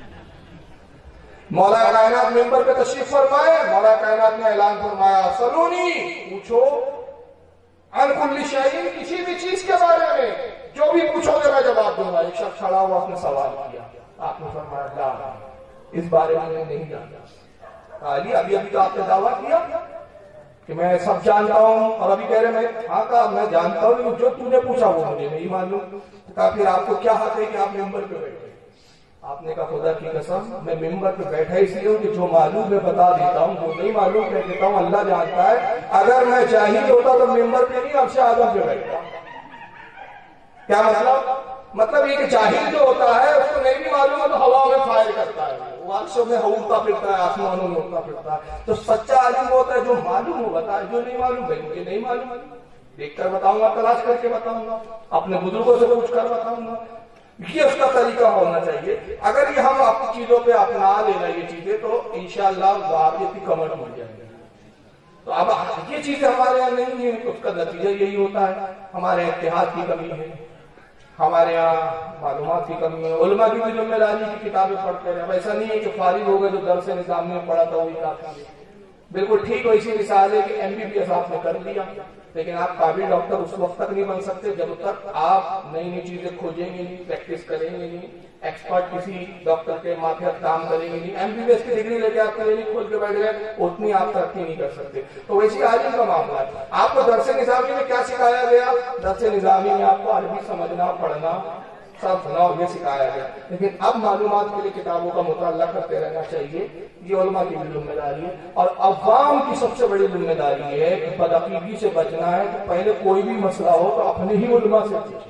مولا کائنات ممبر پہ تشریف فرمائے, مولا کائنات نے اعلان فرمایا سلونی, پوچھو عن کل شیء, کسی بھی چیز کے بارے میں جو بھی پوچھو گے میں جواب دوں گا. ایک شخص کھڑا ہوا, اس نے سوال کیا, آپ نے فرمایا لا, इस बारे में मैं नहीं जानता। अली अभी अभी तो आपने दावा किया कि मैं सब जानता हूँ, और अभी कह रहे मैं हाँ कहा मैं जानता हूँ, लेकिन जो तूने पूछा वो मुझे नहीं मालूम। तो कहा फिर आपको क्या हक है कि आप मेंबर पे बैठे? आपने कहा खुदा की कसम मैं मेंबर पे बैठा इसलिए हूँ कि जो मालूम मैं बता देता हूँ, जो नहीं मालूम मैं कहता हूँ अल्लाह जानता है। अगर मैं जाहिल होता तो मेंबर पे नहीं अर्श आज़म पे बैठता। क्या मतलब ये कि जाहिल जो होता है उसको नहीं भी मालूम है तो हवा में फायर करता है, वो अर्शों में उड़ता फिरता है, आसमानों में उड़ता फिरता है। तो सच्चा आलिम होता है जो मालूम हो बताए, जो नहीं मालूम भाई मुझे नहीं मालूम, देख कर बताऊंगा, तलाश करके बताऊंगा, अपने बुजुर्गों से पूछ कर बताऊंगा। ये उसका तरीका होना चाहिए। अगर ये हम अपनी चीजों पे अपना लेना ये चीजें तो इंशाअल्लाह वहाबियत की कमर टूट जाएगी। तो अब ये चीजें हमारे यहाँ नहीं है, उसका नतीजा यही होता है हमारे इत्तेहाद की कमी है, हमारे यहाँ मालूमात की कमी है। उलमा की भी जिम्मेदारी की किताबें पढ़ते रहे। अब ऐसा नहीं है कि फारिग हो गए तो दर्स निज़ाम में पढ़ा था वही काफी है। बिल्कुल ठीक हो, इसी मिसाल है कि MBBS आपने कर लिया, लेकिन आप काबिल डॉक्टर उस वक्त तक नहीं बन सकते जब तक आप नई नई चीजें खोजेंगे नहीं, प्रैक्टिस करेंगे नहीं, एक्सपर्ट किसी डॉक्टर के माथे काम करेंगे नहीं। MBBS की डिग्री लेके आप क्लिनिक खोल के बैठ गए, उतनी आप तरक्की नहीं कर सकते। तो वैसे आलिम का मामला है। आपको दर्स निज़ामी में क्या सिखाया गया? दर्स निज़ामी में आपको अरबी समझना, पढ़ना, सब ये सिखाया गया। लेकिन अब मालूमात के लिए किताबों का मुताला करते रहना चाहिए, ये उलमा की भी जिम्मेदारी है। और अवाम की सबसे बड़ी जिम्मेदारी है कि बदअकीदगी से बचना है तो पहले कोई भी मसला हो तो अपने ही उलमा से पूछे।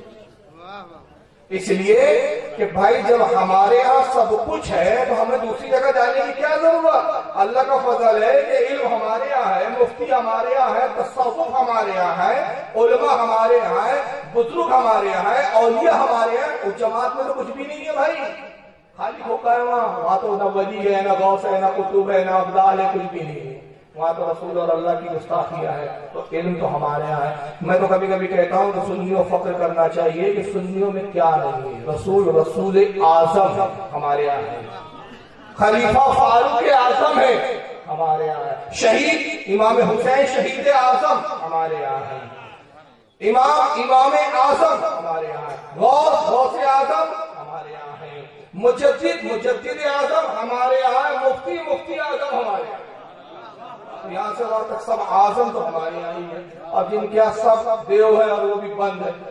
इसलिए कि भाई जब हमारे यहाँ सब कुछ है तो हमें दूसरी जगह जाने की क्या जरूरत? अल्लाह का फजल है कि इल्म हमारे यहाँ है, मुफ्ती हमारे यहाँ है, तसव्वुफ हमारे यहाँ है, उलमा हमारे यहाँ है, बुजुर्ग हमारे यहाँ है, औलिया हमारे यहाँ। उस जमात में तो कुछ भी नहीं है भाई, खाली खोखा है वहाँ तो न वली है, न गौस है, न कुतुब है, न अब्दाल है, कुछ भी नहीं है वहाँ तो रसूल और अल्लाह की गुस्ताखियां है। तो इल्म तो हमारे यहाँ है। मैं तो कभी कभी कहता हूँ कि सुन्नियों फख्र करना चाहिए कि सुन्नियों में क्या नहीं है। रसूल आजम हमारे यहाँ है, खलीफा फारूक आजम है हमारे यहाँ है, शहीद इमाम हुसैन शहीद आजम हमारे यहाँ है, इमाम आजम हमारे यहाँ है, गौस आजम हमारे यहाँ है, मुजद्दिद आजम हमारे यहाँ है, मुफ्ती आजम हमारे यहाँ। यहाँ से वहां तक सब आजम तो हमारे यहाँ ही है। अब जिनके यहाँ सब देव है और वो भी बंद है,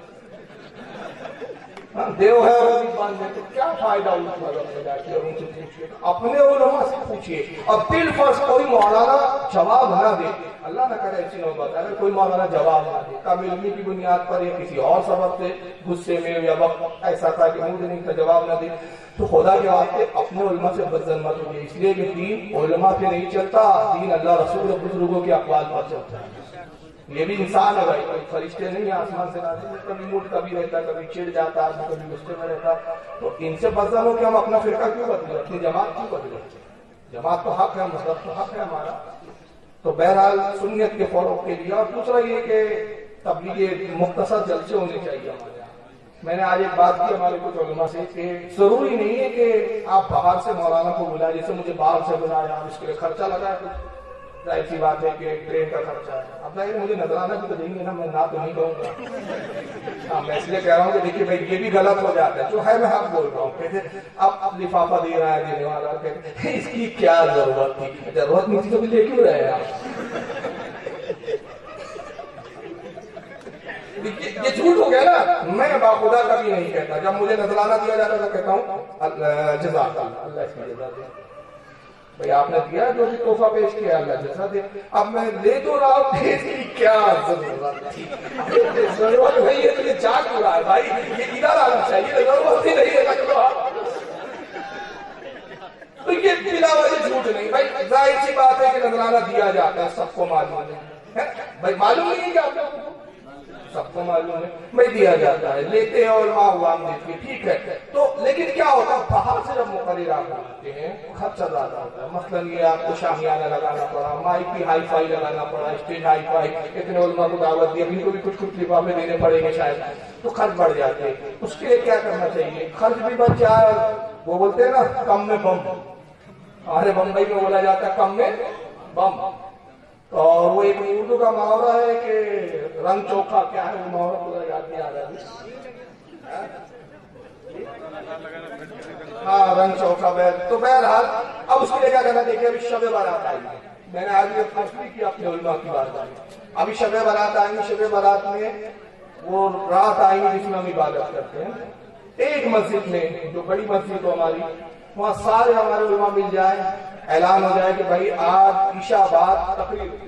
देव है और वो भी बंद है, तो क्या फायदा उनका जाके और उनसे पूछिए, अपने उलमा से पूछिए। और बिल फर्ज कोई मौलाना जवाब ना दे, अल्लाह ना करे ऐसी नौबत, अगर कोई मौलाना जवाब ना दे कम इल्मी की बुनियाद पर या किसी और सबब से गुस्से में या वक्त ऐसा था कि मूड नहीं था जवाब ना दे, तो खुदा के वास्ते अपने उलमा से बदजन मत होइए। इसलिए कि दीन उलमा पे नहीं चलता, दीन अल्लाह रसूल बुजुर्गों के अक़वाल पर चलता है। ये भी इंसान है भाई, कोई फरिश्ते नहीं है आसमान से नाज़िल, कभी मूड कभी रहता, कभी चिढ़ जाता, कभी गुस्से में रहता। तो इनसे बदजन हो कि हम अपना फिरका क्यों बदले, अपनी जमात क्यों बदले? जमात तो हक है, मतलब तो हक है हमारा। तो बहरहाल सुन्नियत के फरोग के लिए। और दूसरा ये कि तबलीग मुख्तसर जलसे होने चाहिए हमारे यहाँ। मैंने आज एक बात की हमारे कुछ उलमा से कि जरूरी नहीं है कि आप बाहर से मौलाना को बुलाए, जैसे मुझे बाहर से बुलाया आप इसके लिए खर्चा लगाए, कुछ जाहिर सी बात है कि ट्रेन का खर्चा है। अब जाहिर मुझे नजराना भी तो देंगे ना, मैं ना तो नहीं कहूँगा। हाँ मैं इसलिए कह रहा हूँ कि देखिए भाई ये भी गलत हो जाता है, जो है मैं हक बोल रहा हूँ। कहते अब लिफाफा दे रहा है देने वाला, कहते इसकी क्या जरूरत थी, जरूरत नहीं थी तो भी ले क्यों रहे आप? ये झूठ हो गया ना। मैं बाखुदा कभी नहीं कहता, जब मुझे नजराना दिया जाता है तो कहता हूँ जज़ाकल्लाह, अल्लाह इसकी जज़ा दे। भाई आपने दिया जो भी तोहफा पेश किया, अल्लाह जैसा दे। अब मैं ले तो रहा हूँ, इसकी क्या जरूरत थी? जरूरत नहीं है तो ये जाग रहा है भाई, ये इधर आना चाहिए, जरूरत ही नहीं है। तो ये बिला वजह झूठ नहीं भाई, जाहिर सी बात है कि नजराना दिया जाता है, सबको मालूम है भाई, मालूम नहीं है क्या आपको? सबको मालूम है भाई दिया जाता है, लेते हैं और आवाम देती है, ठीक है। तो लेकिन क्या होता है, बाहर से जब मुकर्रर आप बनाते हैं खर्चा ज्यादा होता है। मसलन ये आपको शामियाना लगाना पड़ा, माइक भी हाई फाई लगाना पड़ा, स्टेज हाई फाई, इतने उलमा को दावत दी, इनको भी कुछ लिफाफे देने पड़ेंगे शायद, तो खर्च बढ़ जाते हैं। उसके लिए क्या करना चाहिए, खर्च भी बच जाए। वो बोलते हैं ना कम में बम, हमारे बम्बई में बोला जाता है कम में बम। और वो एक उर्दू का मुहावरा है कि रंग चोखा क्या है, वो मुहावरा पूरा याद नहीं आ रहा है। हाँ, रंग चौका बैल। तो बहरहाल अब उसके लिए क्या करना, देखिए अभी शब बारात आई, मैंने आज ये फर्स्ट भी किया अपने उलमा की बात आई, अभी शब बारात आएंगे, शब बारात में वो रात आएंगी जिसमें हम इबादत करते हैं। एक मस्जिद में, जो बड़ी मस्जिद हो हमारी, वहां सारे हमारे उलमा मिल जाए, ऐलान हो जाए कि भाई आज ईशा बाद तकरीर,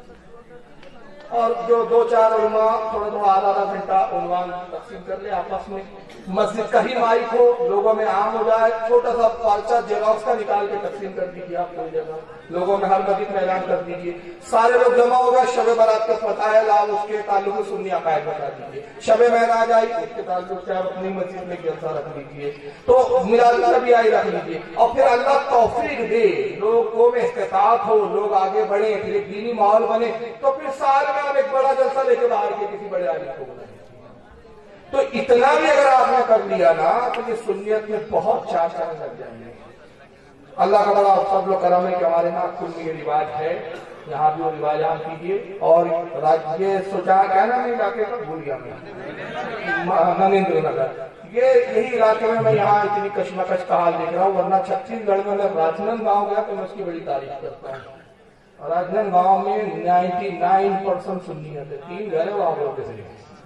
और जो 2-4 उलमा थोड़ा आधा घंटा उन्वान तकसीम कर ले आपस में, मस्जिद का ही माइक हो, लोगों में आम हो जाए, छोटा सा पर्चा जेरॉक्स का निकाल के तकसीम कर दीजिए आप कोई जगह, लोगों में हर मस्जिद में ऐलान कर दीजिए, सारे लोग जमा हो गए, शब बारात का पता है लाभ, उसके ताल्लुक सुन्नी अकायद बता दीजिए, शब महराज आई उसके ताल्लुक से आप अपनी मस्जिद में जलसा रख लीजिए, तो मिलाद नबी आई रख लीजिए, और फिर अल्लाह तौफीक दे, लोगों में इस्तिताअत हो, लोग आगे बढ़े, फिर एक दीनी माहौल बने, तो फिर साल में आप एक बड़ा जलसा लेके बाहर के किसी बड़े आदमी को बुलाएं। तो इतना भी अगर आपने कर लिया ना, तो ये सुन्नियत में बहुत चार चांद लग जाएंगे। अल्लाह का बड़ा फज़्ल और करम है कि हमारे नागपुर में ये रिवाज है, यहाँ भी वो रिवाज आप कीजिए। और राज्य सोचा क्या नाम है इलाके का, भूल गया मैं, नरेंद्र नगर, ये यही इलाके में मैं यहाँ इतनी कश्मकश का हाल देख रहा हूँ, वरना छत्तीसगढ़ में अगर राजनंद गाँव गया तो मैं उसकी बड़ी तारीफ करता हूँ। राजनंद गाँव में 99% सुन्नियत है, 3 घर है वहाँ लोग से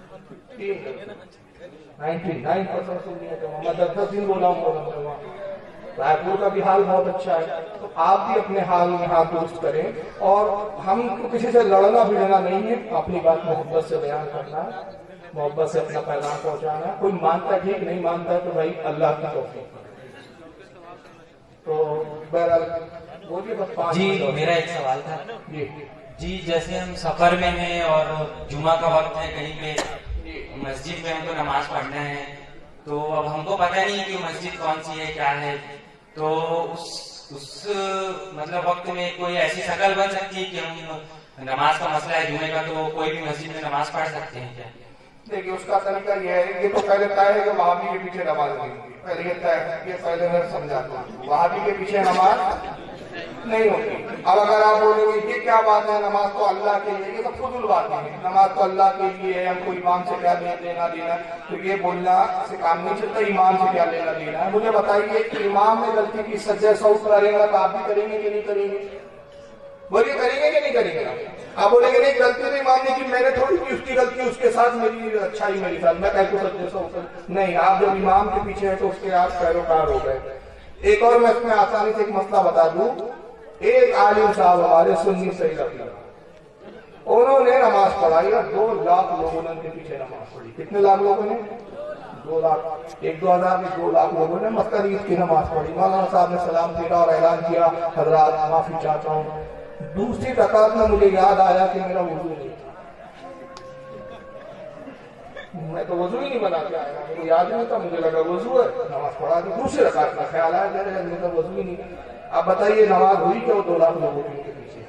99% सुन्नियत है, मैं 10 दिन बोला हूँ वहाँ। रायपुर का भी हाल बहुत अच्छा है, तो आप भी अपने हाल में हाथ दुरुस्त करें, और हमको किसी से लड़ना भिड़ना नहीं है, अपनी बात मोहब्बत से बयान करना है, मोहब्बत से अपना पैगाम पहुंचाना है। कोई मानता ठीक, नहीं मानता है तो भाई अल्लाह की तौफीक। तो बहरहाल बोलिए बस 5 जी, मेरा एक सवाल था जी, जैसे हम सफर में हैं और जुमा का वक्त है, कहीं पे मस्जिद में हमको नमाज पढ़ना है, तो अब हमको पता नहीं कि मस्जिद कौन सी है क्या है, तो उस मतलब वक्त में कोई ऐसी शक्ल बन सकती है कि हम नमाज का मसला है जुमे का, तो कोई भी मस्जिद में नमाज पढ़ सकते हैं क्या? देखिए उसका तरीका यह है, ये तो पहले तय है कि वहाबी के पीछे नमाज नहीं होगी, पहले ये तय है, ये पहले मैं समझाता हूँ, वहाबी के पीछे नमाज नहीं होती। अब अगर आप बोलोगे ये क्या बात है, नमाज तो अल्लाह के लिए, ये तो फुजुल बात है, नमाज तो अल्लाह के लिए है, हमको इमाम से क्या लेना देना, तो ये बोलना से काम नहीं चलता, इमाम से क्या लेना देना है। मुझे बताइए कि इमाम ने गलती की, सज्जा सऊद करेगा तो आप भी करेंगे कि नहीं करेंगे? बोलिए करेंगे कि नहीं करेंगे? आप बोलेंगे नहीं गलती तो इमाम ने की, मैंने थोड़ी की उसकी गलती, उसके साथ मेरी अच्छाई मेरे साथ, मैं कह सज्जा सऊद नहीं। आप जब इमाम के पीछे है तो उसके आप पैरोकार हो गए। एक और मैं इसमें आसानी से एक मसला बता दूं, एक आलिम साहब हमारे सुन्नी सही लगता, उन्होंने नमाज पढ़ाई और 2 लाख लोगों ने उनके पीछे नमाज पढ़ी। कितने लाख लोगों ने? 2 लाख, 1-2 हजार में 2 लाख लोगों ने मसलन ईद की नमाज पढ़ी। मौलाना साहब ने सलाम फेरा और ऐलान किया, हजरात माफी चाहता हूँ। दूसरी रकात में मुझे याद आया कि मेरा वुजू नहीं था, मैं तो वजू ही नहीं बना के आया, मुझे याद नहीं था, मुझे लगा वजू है, नमाज पढ़ा दी। दूसरी रकात में ख्याल आया मेरे तो वजू ही नहीं। अब बताइए नमाज हुई क्या 2 लाख लोगों के पीछे?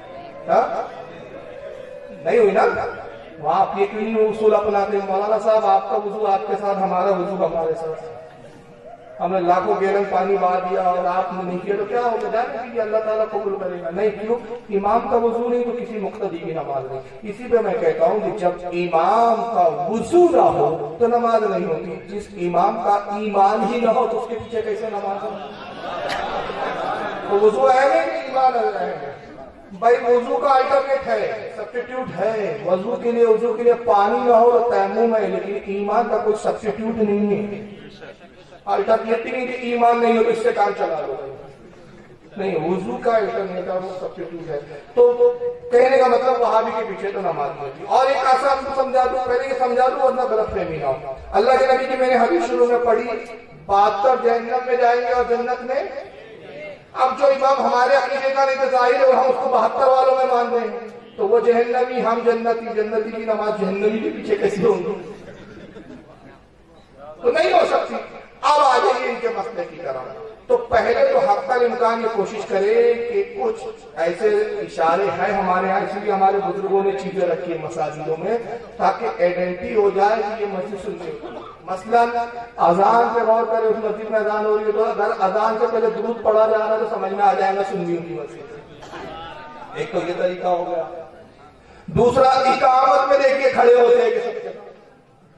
नहीं हुई ना? वहां आप ये क्यों उसूल अपनाते हैं? मौलाना साहब आपका वजू आपके साथ, हमारा वजू हमारे साथ, हमने लाखों गैलन पानी बहा दिया और आपने नहीं किया तो क्या होगा? जाने कि अल्लाह ताला कबूल करेगा नहीं। क्यों? इमाम का वजू नहीं तो किसी मुक्तदी की नमाज नहीं। इसी पे मैं कहता हूँ कि जब इमाम का वजू ना हो तो नमाज नहीं होती। जिस इमाम का ईमान ही ना हो तो उसके पीछे कैसे नमाज हो? तो वजू है नहीं, ईमान है भाई। वजू का अल्टरनेट है, सब्स्टिट्यूट है। वजू के लिए पानी ना हो तो तैमूम है, लेकिन ईमान का कोई सब्स्टिट्यूट नहीं है। अल्टरनेटिव नहीं कि ईमान नहीं हो तो इससे काम चला लो, नहीं, वजू का अल्टरनेट वो सब्स्टिट्यूट है। तो कहने का मतलब वहाबी के पीछे तो नमाज नहीं होती। और एक आसान को समझा दूं, पहले ये समझा दूं वरना गलत फहमी ना हो। अल्लाह के नबी की मैंने हदीस शुरू में पढ़ी, 72 जहन्नम में जाएंगे और जन्नत में। अब जो इमाम हमारे अकीदे का नहीं तो जाहिर है हम उसको 72 वालों में मान रहे हैं, तो वो जहन्नमी हम जन्नती, जन्नती की नमाज जहन्नमी के पीछे कैसे होंगी? तो नहीं हो सकती। अब आ जाइए इनके मसले की तरफ। तो पहले तो हक़्क़ल इम्कान ये कोशिश करे कि कुछ ऐसे इशारे हैं हमारे यहाँ, इसलिए हमारे बुजुर्गों ने चीजें रखी है मसाजिदों में, ताकि आइडेंटिटी हो जाए कि ये मस्जिद सुन्नी। मसलन अजान पे गौर करें, उस मस्जिद में अजान हो रही है तो अगर अजान से पहले दुरूद पढ़ा जा रहा है तो समझ में आ जाएगा सुन्नियों की मस्जिद। एक तो ये तरीका हो गया। दूसरा, इकामत में देखिए खड़े होते हैं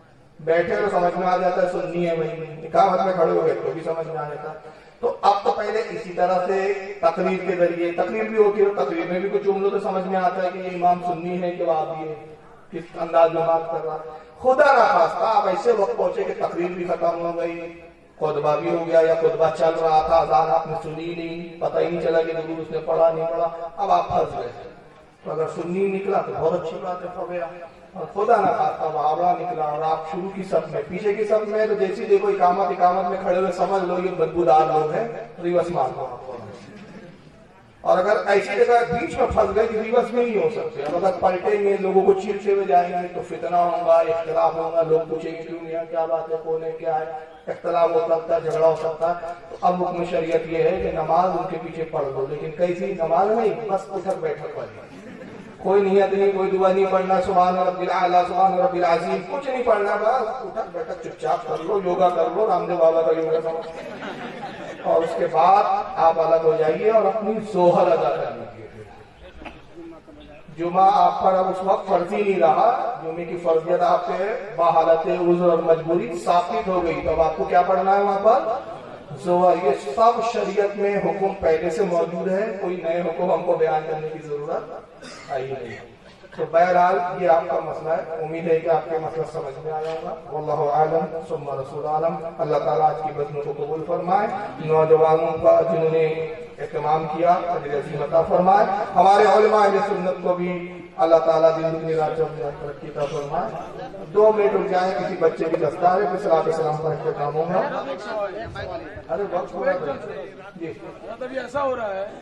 बैठे तो समझ में आ जाता है सुन्नी है, वही इकामत में खड़े हो गए तो भी समझ में आ जाता है। तो अब तो पहले इसी तरह से तकरीर के जरिए, तकरीर भी होती है, तकरीर में भी कुछ जुमलों तो समझ में आता है कि ये इमाम सुन्नी है कि वहाबी है, किस अंदाज में बात कर रहा है। खुदा ना खास्ता आप ऐसे वक्त पहुंचे कि तकरीर भी खत्म हो गई, खुतबा भी हो गया, या खुतबा चल रहा था, अज़ान आपने सुनी नहीं, पता ही नहीं चला कि जरूर उसने पढ़ा नहीं पढ़ा, अब आप फंस गए। तो अगर सुन्नी निकला तो बहुत अच्छी बात है, फंस गया। और खुदा ना खास्ता वहाबा निकला और आप शुरू की सब में, पीछे की सब में, तो जैसे देखो इकामत में खड़े हुए समझ लो ये बदबूदार लोग हैं, रिवर्स मार दो। और अगर ऐसी जगह बीच में फंस गए कि रिवर्स में ही हो सकते, अब अगर पलटेंगे, लोगों को चीरते हुए जाएंगे तो फितना होगा, इख्तिलाफ होगा, लोग पूछेंगे क्यों नहीं, क्या बात है, कौन है, क्या है, इख्तिलाफ हो सकता है, झगड़ा हो सकता है। तो अब हुक्म शरीयत ये है कि नमाज उनके पीछे पढ़ दो, लेकिन कैसी नमाज नहीं, बस उठक बैठक वाली, कोई नियत नहीं, कोई दुआ नहीं पढ़ना, सुभान रब्बिल आला, सुभान रब्बिल अज़ीम, कुछ नहीं पढ़ना, बस उठक बैठक चुपचाप कर लो, योगा कर लो, रामदेव बाबा का योगा समझ, और उसके बाद आप अलग हो जाइए और अपनी जोहर अदा कर लीजिए। जुमा आप पर अब उस वक्त फर्जी नहीं रहा, जुमे की फर्जियत आप पे बहालत उज़्र और मजबूरी साबित हो गई, तो अब आपको क्या पढ़ना है वहां पर, जोहर। ये सब शरीयत में हुक्म पहले से मौजूद है, कोई नए हुक्म हमको बयान करने की जरूरत आई नहीं। तो बहरहाल ये आपका मसला है, उम्मीद है कि आपके मसला समझ में आया होगा। वल्लाहु आलम सुम्मा रसूल आलम। अल्लाह ताला आज की बदनों को कबूल फरमाए, नौजवानों का जिन्होंने एहतमाम किया अजर अज़ीम अता फरमाए, हमारे उलमा अहले सुन्नत को भी अल्लाह ताला दिन दुनिया रात तरक्की अता फरमाए। 2 मिनट रुक जाए, किसी बच्चे की दस्तार है, फिर सलात सलाम पर इख्तिताम होगा। अरे वक्त हो रहा है जी, तभी ऐसा हो रहा है।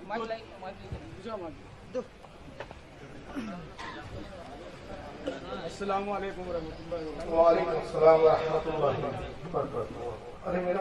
अस्सलामु अलैकुम रहमतुल्लाहि। वालेकुम अस्सलाम व रहमतुल्लाहि व बरकातहू। अरे मेरा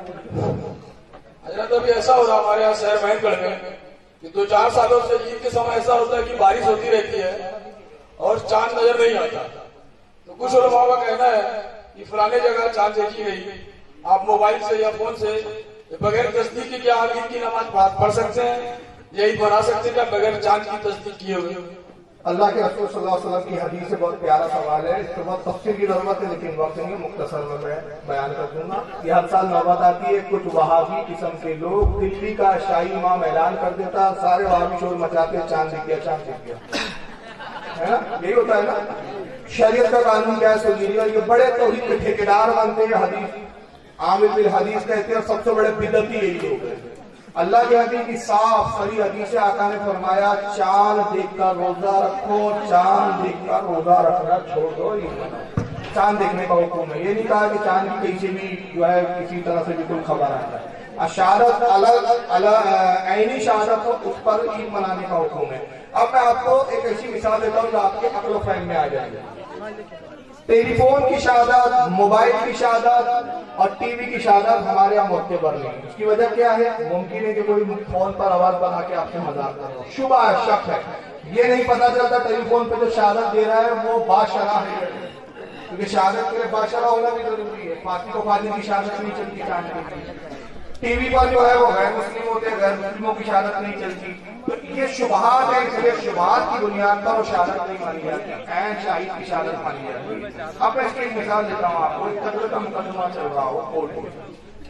हजरत अभी ऐसा हो रहा हमारे यहाँ शहर महनगढ़ में कि 2-4 सालों से ईद के समय ऐसा होता है कि बारिश होती रहती है और चांद नजर नहीं आता। तो कुछ उलमा का कहना है कि फलाने जगह चांद देखी गई, आप मोबाइल से या फोन से बगैर तस्दीक के क्या आप ईद की नमाज पढ़ सकते हैं, या ईद बना सकते हैं क्या बगैर चांद की तस्दीक किए हुए? अल्लाह के रसूल सल्लल्लाहु अलैहि वसल्लम की हदीस से बहुत प्यारा सवाल है, इसके बाद तफसीर की जरूरत है, लेकिन वक्त नहीं, मुख्तसर में मैं बयान कर दूंगा। ये हर साल नौबत आती है, कुछ वहाबी किस्म के लोग, दिल्ली का शाही इमाम ऐलान कर देता, सारे वहाबी शोर मचाते, चांद दिख गया, चांद दिख गया, है ना, यही होता है ना। शरीयत का कानून क्या है सुन लीजिए। ये बड़े तौहीद के ठेकेदार बनते हैं, हदीस आमिर बिल हदीस कहते हैं, सबसे बड़े बिदती यही लोग हैं। अल्लाह के हदीस की साफ सही हदीस से आका ने फरमाया, चांद देखकर रोजा रखो, चांद देखकर रोजा रखना छोड़ दो। चांद देखने का हुक्म है, ये नहीं कहा कि चांद की कहीं से भी जो है किसी तरह से भी कोई खबर आता है। शहादत अलग ऐनी शहादत हो, उस पर ईद मनाने का हुक्म है। अब मैं आपको एक ऐसी मिसाल देता हूँ जो आपके अक्ल फहम में आ जाएगी। टेलीफोन की शहादत, मोबाइल की शहादत और टीवी की शहादत हमारे यहाँ मुख्तबर नहीं। उसकी वजह क्या है? मुमकिन है कि कोई फोन पर आवाज बना के आपसे मजाक कर रहा हो, शुबा है, शक है। ये नहीं पता चलता टेलीफोन पे जो शहादत दे रहा है वो बाशरा है, क्योंकि शहादत के लिए बाशरा होना भी जरूरी है। फातिह को फातिह की शहादत नहीं चलती चांद की। टीवी पर जो है वो गैर मुस्लिम होते हैं, गैर मुस्लिमों की शहादत नहीं चलती। तो ये शुबहात है, इसलिए शुबहात की बुनियाद पर वो शहादत नहीं मानी जाती, ऐन शाहिद की शहादत मानी जाती है। अब मैं इसकी एक मिसाल देता हूँ आपको। एक कत्ल का मुकदमा चल रहा हो कोर्ट में,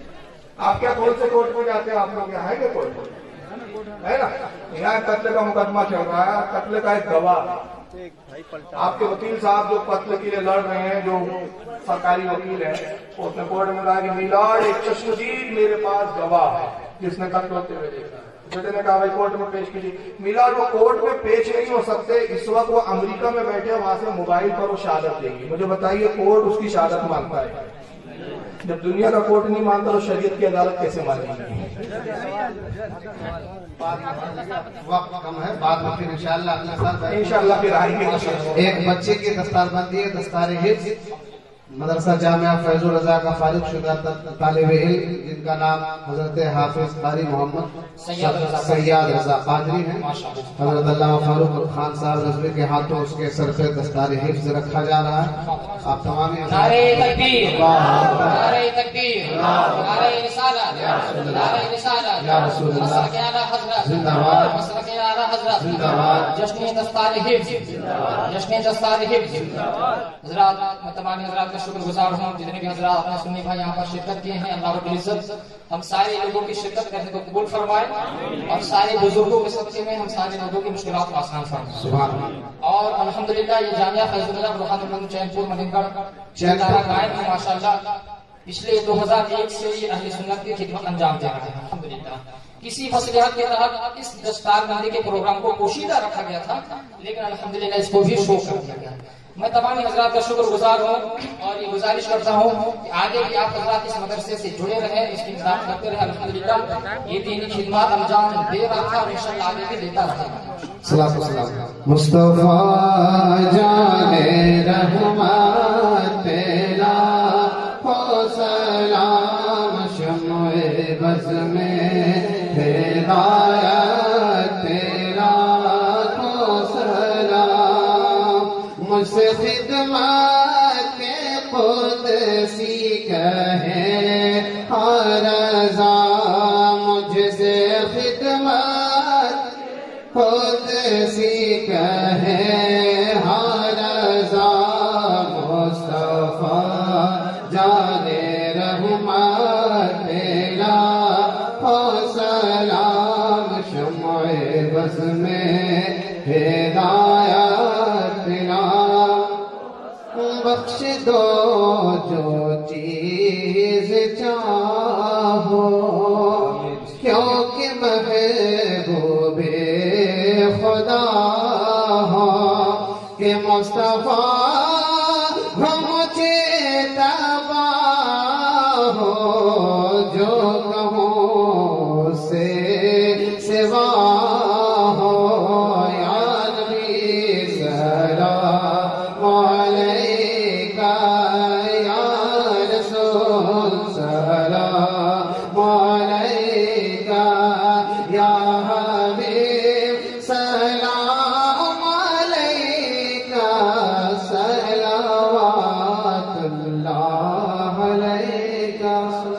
आप क्या कोर्ट से कोर्ट में जाते हैं? आप लोग यहाँ है क्या कोर्ट है ना? यहाँ कत्ल का मुकदमा चल रहा है, कत्ल का एक गवाह, आपके वकील साहब जो कत्ल के लिए लड़ रहे हैं, जो सरकारी वकील है, उसने कोर्ट में कहा कि मिलाड एक चश्मदीद मेरे पास गवाह है जिसने कत्ल होते हुए देखा। बेटे ने कहा भाई कोर्ट में पेश कीजिए। मिलाड वो कोर्ट में पेश नहीं हो सकते, इस वक्त वो अमेरिका में बैठे, वहां से मोबाइल पर वो शहादत देंगे। मुझे बताइए कोर्ट उसकी शहादत मानता है? जब दुनिया का कोर्ट नहीं मानता तो शरीयत की अदालत कैसे मानेगी? वक्त कम है, बाद में फिर इंशाअल्लाह फिर आएंगे। एक बच्चे की दस्तारबंदी है, दस्तार हिफ्ज मदरसा जामिया फैजुल रजा का फारिग शुदा तालिब इल्म, जिनका नाम हजरत हाफिज कारी मोहम्मद सैयद रजा कादरी है। हजरत अल्लामा फारूक खान साहब rizvi के हाथों उसके सर पे दस्तार हिफ्ज रखा जा रहा है। आप तमाम नारे तकबीर, नारे तकबीर, नारे रिसालत, नारे रिसालत, या रसूल अल्लाह, मसलक आला हजरत जिंदाबाद, मसलक आला हजरत जिंदाबाद, जश्न दस्तार हिफ्ज, जश्न दस्तार हिफ्ज। हजरात, तमाम हजरात का शुक्रगुजार हूँ। जितने भी हजरात अपने सुन्नी भाई यहाँ पर शिरकत किए हैं, अल्लाह रब्बुल इज्जत हम सारे लोगों की शिरकत करने को कबूल फरमाए और सारे बुजुर्गों के सदक़े में हम सारे लोगों की मुश्किलात को आसान फरमाए। सुभान अल्लाह। और अल्हम्दुलिल्लाह ये जामिया फैजुल्लाह रोहानुल्लाह चैनपुर मलिकगढ़ चैनपुर कायम है माशाअल्लाह। पिछले 2001 से ये अहले सुन्नत की खिदमत अंजाम दे रहे हैं अल्हम्दुलिल्लाह। किसी मसलिहत के तहत इस दस्तारबंदी के प्रोग्राम को पोशीदा रखा गया था, लेकिन अल्हम्दुलिल्लाह इसको भी शो कर दिया गया। मैं तमाम हजरात का शुक्रगुजार हूँ और ये गुजारिश करता हूँ कि आगे भी आप हजरात इस मदरसे से जुड़े रहे, इसकी मदद करते रहे। अल्हम्दुलिल्लाह ये दीनी खिदमत अंजाम दे रहा था और इंशाअल्लाह आगे भी देता रहेगा। मुस्तफा जाने रहमत तेरा हो सलाम शम्ए बज़ में हिदायत तेरा हो सलाम मुझसे खिदमत के कुदसी कहे हर रज़ा मुझसे खिदमत कुदसी कहे हर रज़ा मुस्तफा जाने रहमत तेरा हो सलाम शम्ए बज़ में हिदायत तेरा बख्श दो जो चीज चाहो क्योंकि महबूबे खुदा हो कि मुस्तफा मुझे तबा हो जो कहूँ से सिवा हो या नबी सलाम अलैका या रसूल सलाम अलैका या हबीब सलाम अलैका सलावतुल्लाह अलैका।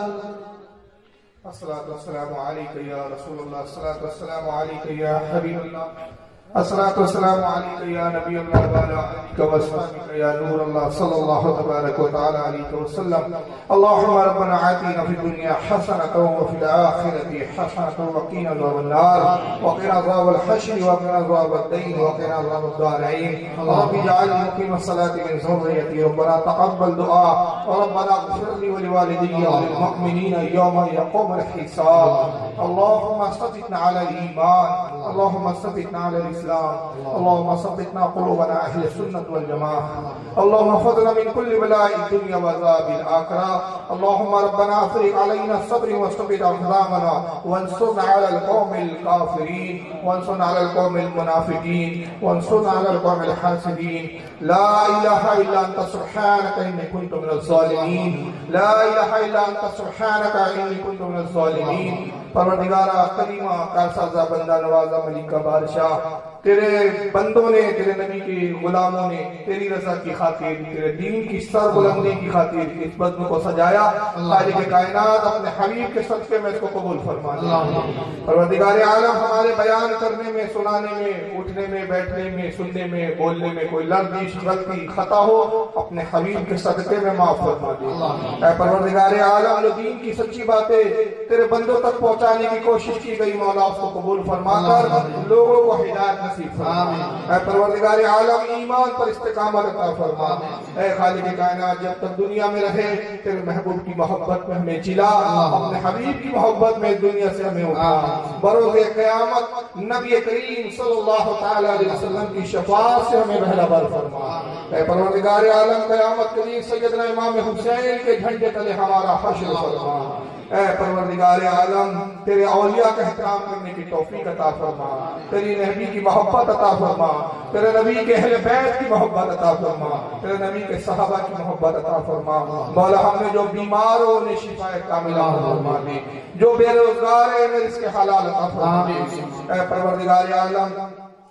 अस्सलातु वस्सलामु अलैका या रसूलल्लाह, अस्सलातु वस्सलामु अलैका या हबीबल्लाह, अस्सलातु वस्सलामु अलैका या नबीयल्लाह व अला आलिका व अस्हाबिका या नूरल्लाह सल्लल्लाहु तबारक व तआला अलैहि वसल्लम। अल्लाहुम्मा रब्बना आतिना फिद दुनिया हसनतन व फिल आखिरति हसनतन व क़िना अज़ाबन्नार व क़िना अज़ाबल हश्र व क़िना अज़ाबद दीन व क़िना अज़ाबद दारईन। रब्बी जअल मुक़ीमस सलाति मिन ज़ुर्रिय्यति रब्बना तक़ब्बल दुआ व रब्बना इग़फिर ली व लिवालिदैया व लिलमुअमिनीना यौमा यक़ूमुल हिसाब। अल्लाहुम्मा सब्बितना अलल ईमान, अल्लाहुम्मा सब्बितना अलल इस्लाम, अल्लाहुम्मा सब्बितना क़ुलूबना अहले सुन्नत वल जमाअह, अल्लाहुम्मा फ़ज़लना मिन कुल्लि बलाइद दुनिया व अज़ाबिल आखिरह। अल्लाहुम्मा रब्बना अफ़रिग़ अलैना सब्र व सब्बिर अक़दामना वंसुरना अलल क़ौमिल काफ़िरीन वंसुरना अलल क़ौमिल मुनाफ़िक़ीन वंसुरना अलल क़ौमिल हासिदीन। ला इलाहा इल्ला अंता सुब्हानका इन्नी कुन्तु मिनज़ ज़ालिमीन, ला इलाहा इल्ला अंता सुब्हानका इन्नी कुन्तु मिनज़ ज़ालिमीन। परवरदिगारा करीमा कारसाज़ा बंदा नवाज़ा मलिका बादशाह, तेरे बंदों ने, तेरे नबी के गुलामों ने तेरी रज़ा की खातिर, तेरे दीन की सरबुलंदी की खातिर इस बज़्म को सजाया। खालिक़ कायनात अपने हबीब के सदक़े में इसको कबूल फरमा ले। परवरदिगार आलम हमारे बयान करने में, सुनाने में, उठने में, बैठने में, सुनने में, बोलने में कोई लर्ज़िश गलती खता हो अपने हबीब के सदक़े में माफ़ फरमा दे। ऐ परवरदिगार आलम जो दीन की सच्ची बातें तेरे बंदों तक पहुँचाने की कोशिश की गई मौला उसको कबूल फरमाकर लोगों को हिदायत नसीब फरमा। ऐ परवरदिगार आलम ईमान पर इस्तिकामत अता फरमा। ऐ खालिक़ कायनात जब तक दुनिया में रहे तेरे महबूब की मोहब्बत में हमें जिला, अपने हबीब की मोहब्बत में दुनिया से हमें उठा। बरोज़े क़यामत नबी करीम सल्लल्लाहु तआला अलैहि वसल्लम की शफ़ाअत से हमें रहबर फरमा। ऐ परवरदिगार आलम क़यामत के दिन सैयदना इमाम हुसैन के झंडे तले हमारा हश्र फरमा। ऐ परवरदिगार आलम तेरे औलिया का एहतराम करने की तौफीक अता फरमा, तेरी नबी की मोहब्बत अता फरमा, तेरे नबी के अहले बैत की मोहब्बत अता फरमा, तेरे नबी के सहाबा की मोहब्बत अता फरमा। मौला हमने जो बीमार हो उन्हें शिफाए कामिला फरमा दे, जो बेरोजगार है उन्हें रिज़्क़ हलाल अता फरमा दे। ऐ परवरदिगार आलम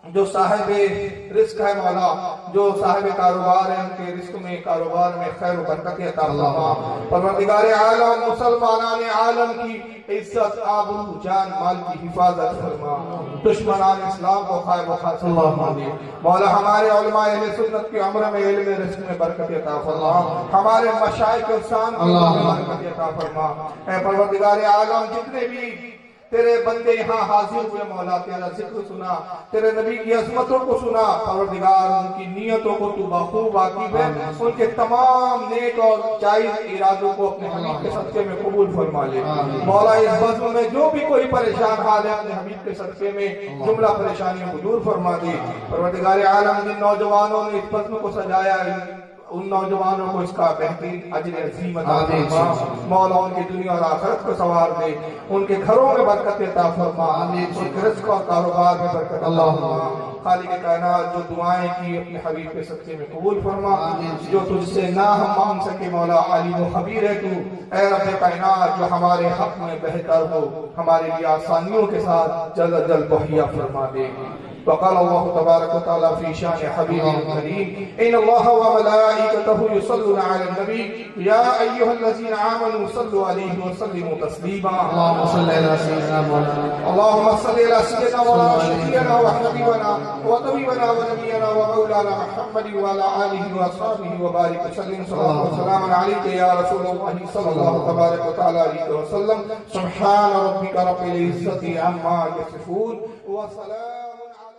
जो साहिब रिस्क है मौला, जो साहिब कारोबार है उनके रिस्क में कारोबार में खैर बरकत अता फरमा। परवरदिगार आलम मुसलमानान आलम की इज्जत आबरू जान माल की हिफाजत फरमा, दुश्मनान इस्लाम को खैर खासा फरमा दे मौला। हमारे उलमा अहले सुन्नत की उम्र में इल्म रिस्क में बरकत अता फरमा, हमारे मशाइख के शान में बरकत अता फरमा। ऐ परवरदिगार आलम जितने भी तेरे बंदे यहाँ हाजिर हुए मौला, तेरा जिक्र सुना, तेरे नबी की अजमतों को सुना, परवरदिगार उनकी नियतों को तू बखूब वाकिफ है, उनके तमाम नेक और जायज इरादों को अपने हबीब के सदके में कबूल फरमा ले मौला। इस बज़्म में जो भी कोई परेशान हाल है अपने हबीब के सदके में जुमला परेशानियों को दूर फरमा दे। परवरदिगार आलम जिन नौजवानों ने इस बज़्म को सजाया है उन नौजवानों को इसका बेहतरीन अजर अज़ीम अता फरमा मौला, उनकी दुनिया और आखिरत को संवार दे, उनके घरों में बरकत अता फरमा, उनके रिज़्क़ और कारोबार में बरकत अता फरमा। खालिक कायनात जो दुआएं की अपने हबीब के सदके में कबूल फरमा, जो तुझसे ना हम मांग सके मौला अलीम व खबीर है तू। ऐ रब्बे कायनात जो हमारे हक में बेहतर हो, हमारे लिए आसानियों के साथ जल्द जल्द मुहैया फरमा दे। وقال الله تبارك وتعالى في شان حبيبه الكريم إن الله وملائكته يصلون على النبي يا أيها الذين آمنوا صلوا عليه وسلموا تسليما اللهم صل على سيدنا مولانا اللهم صل على سيدنا وشفيعنا وحبيبنا وطبيبنا ونبينا ومولانا محمد وعلى آله وأصحابه وبارك وسلم صلاة وسلام عليك يا رسول الله صلى الله تبارك وتعالى عليه وسلم سبحان ربك رب العزة عما يصفون وسلام على